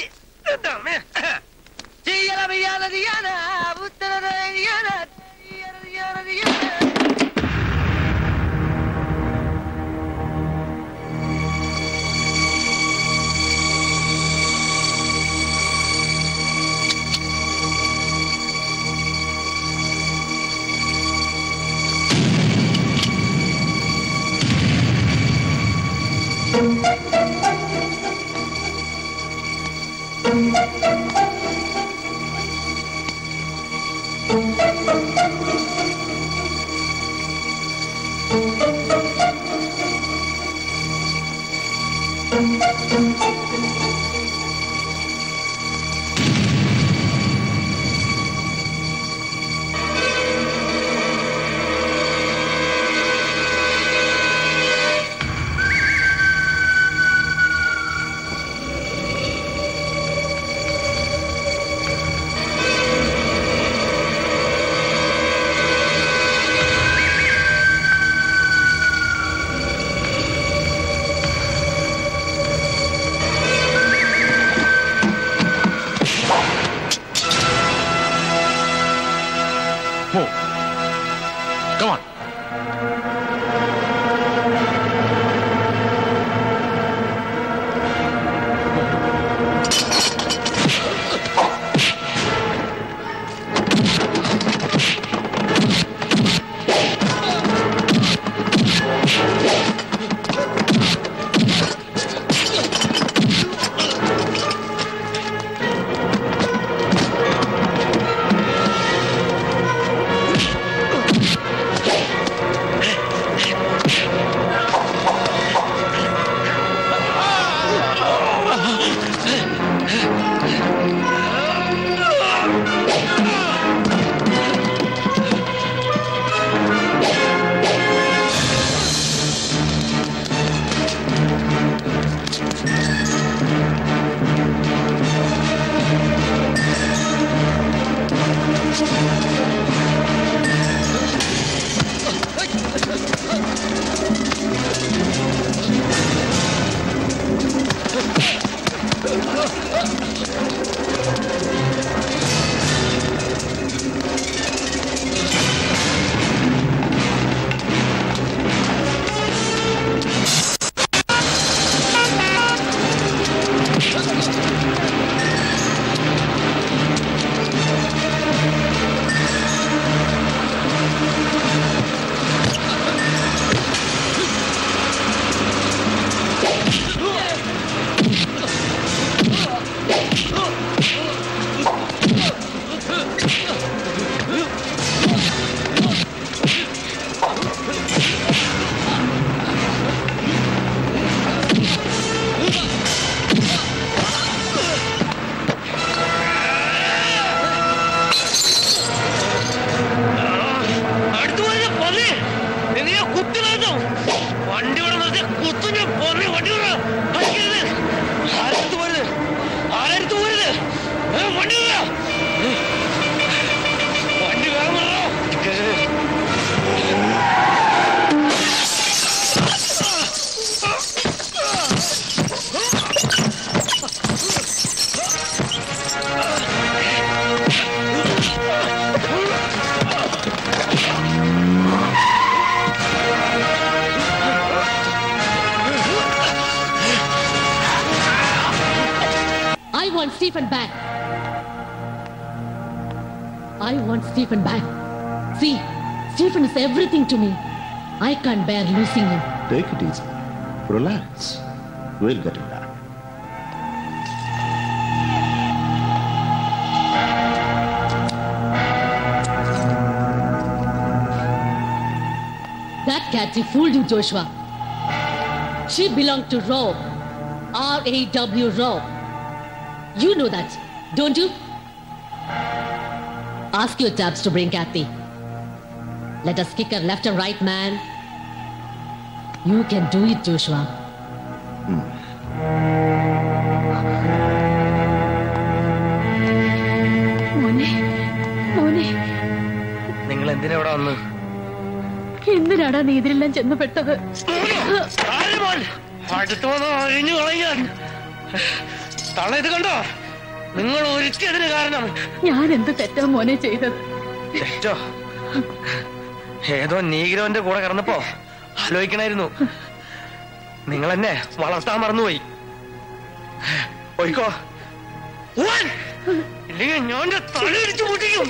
I want Stephen back. I want Stephen back. See, Stephen is everything to me. I can't bear losing him. Take it easy. Relax. We'll get it back. That Cathy fooled you, Joshua. She belonged to Raw. R-A-W, Raw. You know that, don't you? Ask your tabs to bring Cathy. Let us kick her left and right, man. You can do it, Joshua. മോനെ മോനെ നിങ്ങൾ എന്തിനാ ഇവിടെ വന്ന്? എന്തിനാടാ നീ ഇതിലെല്ലാം ചെന്നപ്പെട്ടത്? അടുത്ത് വന്ന് അഴിഞ്ഞു കളയാൻ. തള ഇത് കണ്ടോ? നിങ്ങൾ ഒരിക്കതിന് കാരണം. ഞാൻ എന്ത് തെറ്റാ മോനെ ചെയ്തത്? തെറ്റോ? ഏതോ നീഗ്രോന്റെ കൂടെ കിടന്നപ്പോ ആലോചിക്കണായിരുന്നു. നിങ്ങൾ എന്നെ വളർത്താൻ മറന്നുപോയി. പോയിക്കോ, ഇല്ലെങ്കിൽ ഞാൻ തലയിടിച്ചു പൊട്ടിക്കും.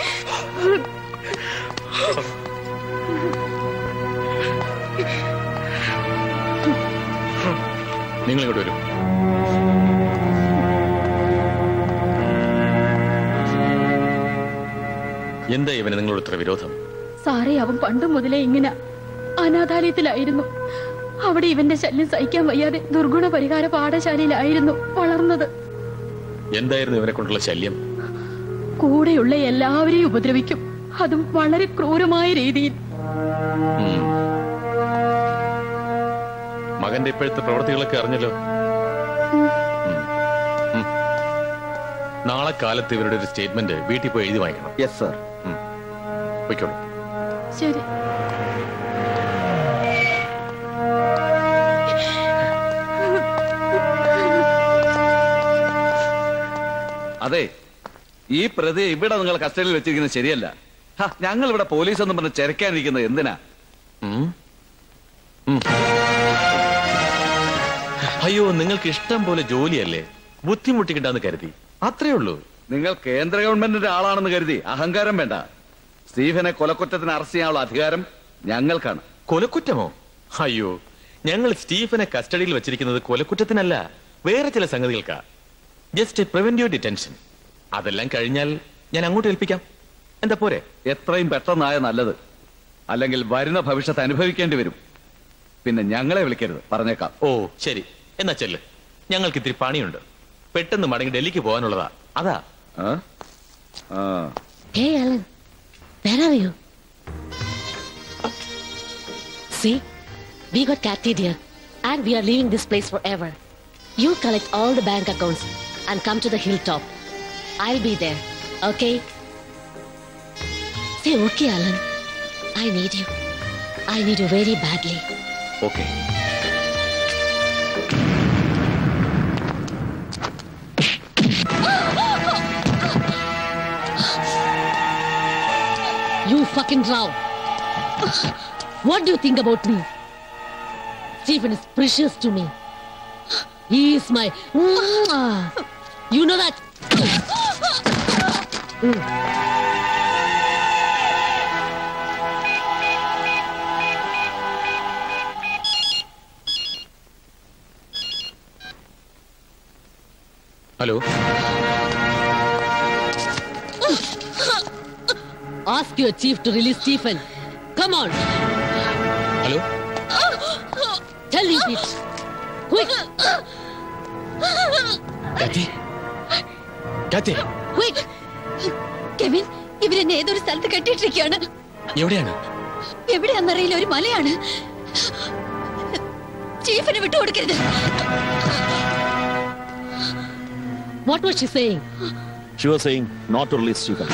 നിങ്ങളിങ്ങോട്ട് വരും. എന്താ ഇവന് നിങ്ങളോട് ഇത്ര വിരോധം? സാറേ, അവൻ പണ്ട് മുതലേ ഇങ്ങനെ അനാഥാലയത്തിലായിരുന്നു. അവിടെ ഇവന്റെ ശല്യം സഹിക്കാൻ വയ്യാതെ ദുർഗുണ പരിഹാര പാഠശാലയിലായിരുന്നു വളർന്നത്. എന്തായിരുന്നു ഇവനെ കൊണ്ടുള്ള ശല്യം? കൂടെയുള്ള എല്ലാവരെയും ഉപദ്രവിക്കും, അതും വളരെ ക്രൂരമായ രീതിയിൽ. മകന്റെ ഇപ്പോഴത്തെ പ്രവൃത്തികളൊക്കെ അറിഞ്ഞല്ലോ. നാളെ കാലത്ത് ഇവരുടെ ഒരു സ്റ്റേറ്റ്മെന്റ് വീട്ടിൽ പോയി എഴുതി വാങ്ങിക്കണം. Yes sir. പോയിക്കോളൂ. ശരി. അതെ, ഈ പ്രതിയെ ഇവിടെ നിങ്ങൾ കസ്റ്റഡിയിൽ വെച്ചിരിക്കുന്നത് ശരിയല്ല. ഞങ്ങൾ ഇവിടെ പോലീസ് എന്ന് പറഞ്ഞ് ചെരക്കാനിരിക്കുന്നത് എന്തിനാ? അയ്യോ, നിങ്ങൾക്ക് ഇഷ്ടം പോലെ ജോലിയല്ലേ, ബുദ്ധിമുട്ടിക്കണ്ടെന്ന് കരുതി, അത്രേ ഉള്ളൂ. നിങ്ങൾ കേന്ദ്ര ഗവൺമെന്റിന്റെ ആളാണെന്ന് കരുതി അഹങ്കാരം വേണ്ട. സ്റ്റീഫനെ കൊലക്കുറ്റത്തിന് അറസ്റ്റ് ചെയ്യാനുള്ള അധികാരം ഞങ്ങൾക്കാണ്. കൊലക്കുറ്റമോ? അയ്യോ, ഞങ്ങൾ സ്റ്റീഫനെ കസ്റ്റഡിയിൽ വെച്ചിരിക്കുന്നത് കൊലക്കുറ്റത്തിനല്ല, വേറെ ചില സംഗതികൾക്കാ. Just preventive detention. അതെല്ലാം കഴിഞ്ഞാൽ ഞാൻ അങ്ങോട്ട് ഏൽപ്പിക്കാം. എന്താ പോരെ? എത്രയും പെട്ടെന്നായ നല്ലത്. അല്ലെങ്കിൽ വരുന്ന ഭവിഷ്യത്ത് അനുഭവിക്കേണ്ടി വരും. പിന്നെ ഞങ്ങളെ വിളിക്കരുത്, പറഞ്ഞേക്കാം. ഓ ശരി, എന്നാ ചെല്ല്. ഞങ്ങൾക്ക് ഇത്തിരി പണിയുണ്ട്, പെട്ടെന്ന് മടങ്ങി ഡൽഹിക്ക് പോകാനുള്ളതാ. അതാ. Hey, Alan. Where are you? See, we got Cathy dear, and we are leaving this place forever. You collect all the bank accounts and come to the hilltop. I'll be there, okay? Say okay, Alan. I need you. I need you very badly. Okay. You fucking Rao. What do you think about me? Stephen is precious to me. He is my... You know that? Hello? Ask your chief to release Stephen. Come on. Hello? Tell him, bitch. Quick. Cathy? Cathy? Quick. Kevin, ഇവരെന്നെ ഏതൊരു സ്ഥലത്ത് കെട്ടിയിട്ടിരിക്കുകയാണ്. എവിടെയാണ്? എവിടെയാണെന്നറിയില്ല, ഒരു മലയാണ്. ചീഫിനെ വിട്ടുകൊടുക്കരുത്. What was she saying? She was saying not to release Stephen.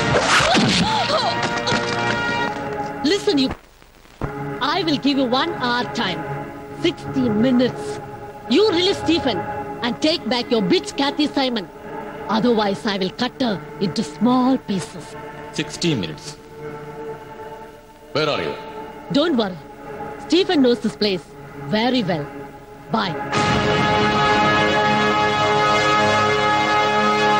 Listen, you. I will give you 1 hour time. 60 minutes. You release Stephen and take back your bitch Cathy Simon. Otherwise, I will cut her into small pieces. 60 minutes. Where are you? Don't worry. Stephen knows this place very well. Bye.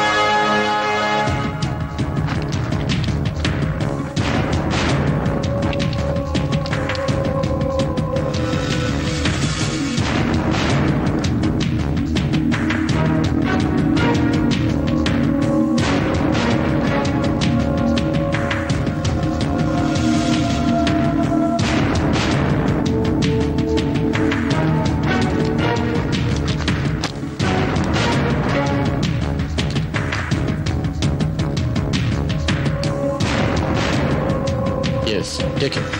Yes take it.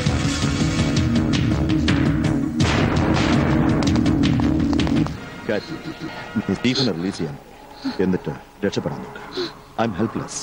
നീ സ്റ്റീഫനെ release ചെയ്യാൻ എന്നിട്ട് രക്ഷപ്പെടാൻ നോക്ക്. I'm helpless.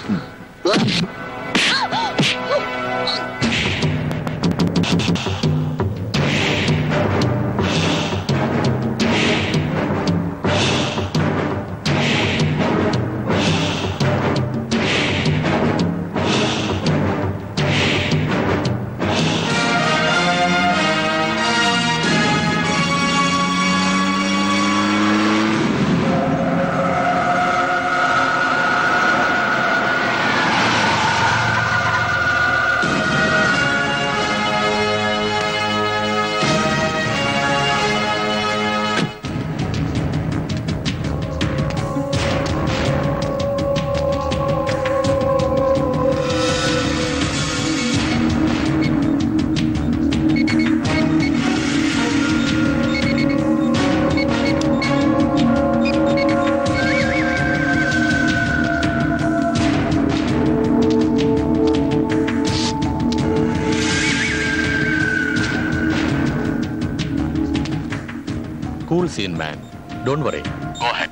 Cool scene, man. Don't worry. Go ahead.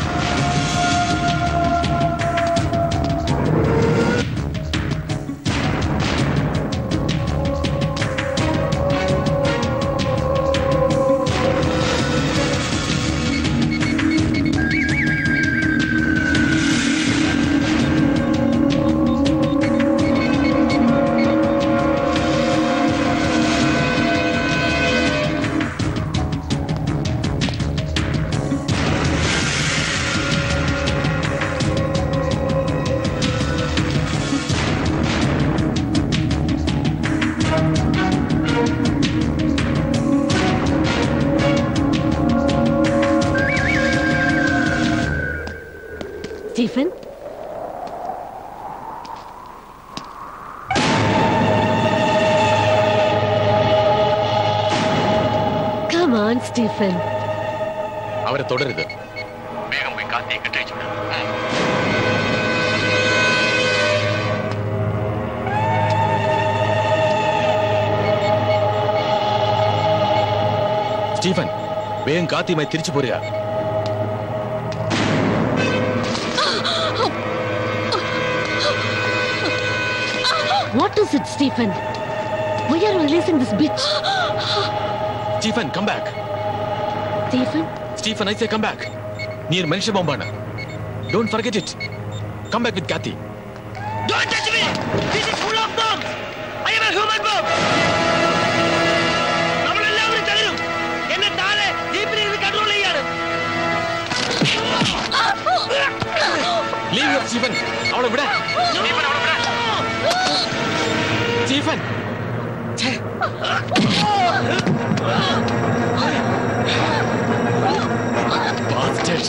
Stephen? Come on, Stephen. അവരെ തുടരുത്. വേഗം പോയി കാത്തിയെ കെട്ടഴിച്ചു. സ്റ്റീഫൻ, വേഗം കാത്തിയുമായി തിരിച്ചു പോരുക. What is it, Stephen? Why are you releasing this bitch? Stephen, come back. Stephen? Stephen, I say come back. നീ ഒരു മനുഷ്യ ബോംബാണ്. Don't forget it. Come back with Kathy. Don't touch me! This is full of bombs! I am a human bomb! നമ്മളെല്ലാവരും തകരും. എന്നെ താഴെ ജീപ്പിലിരുന്ന് control ചെയ്യാണ്. Leave her, Stephen. അവളെ വിടാ. സ്റ്റീഫൻ അവളെ വിടാ. Stephen. Bastard.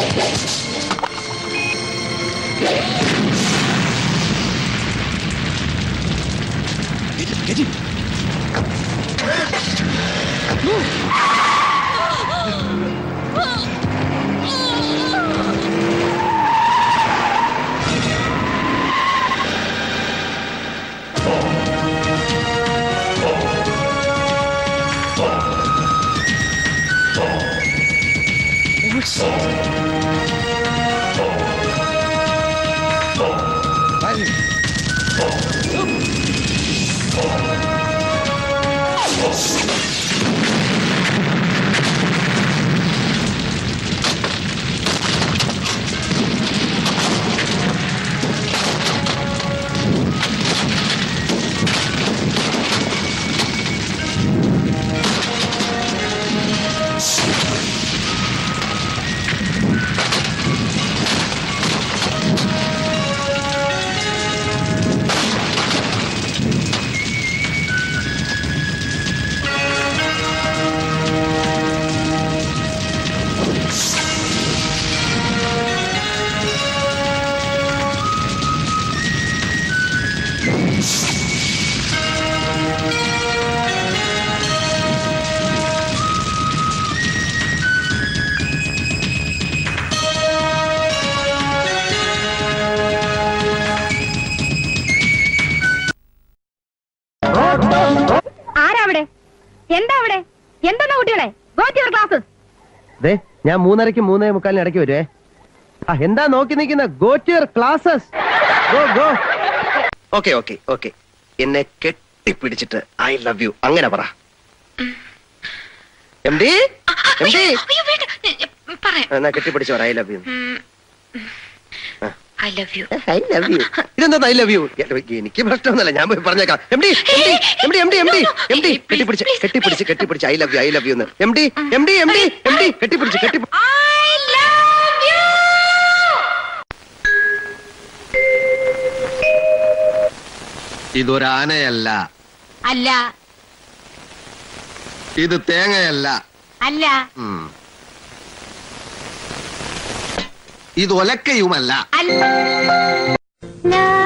ആരാവിടെ? എന്താ അവിടെ? എന്താ കുട്ടികളെ? Go to your classes. ഞാൻ 3:30 3:45 ഇടയ്ക്ക് വരുവേ. എന്താ നോക്കി നിൽക്കുന്ന? Go to your classes. Go go. Okay okay okay. എന്നെ കെട്ടിപ്പിടിച്ചിട്ട് ഐ ലവ് യു അങ്ങനെ പറ. എംഡി എംഡി എന്നാ കെട്ടിപ്പിടിച്ചു പറ I love you. I love you. I love you. ഇതെന്താ ഐ ലവ് യു? എനിക്ക് പ്രശ്നമൊന്നുമല്ല, ഞാൻ പോയി പറഞ്ഞേക്കാം. MD MD MD MD MD MD കെട്ടിപ്പിടിച്ച് ഐ ലവ് യു എന്ന്. എംഡി എംഡി എംഡി എംഡി കെട്ടിപ്പിടിച്ച് ഇതൊരാനയല്ല. അല്ല. ഇത് തേങ്ങയല്ല. അല്ല. ഇത് ഒലക്കയുമല്ല. അല്ല.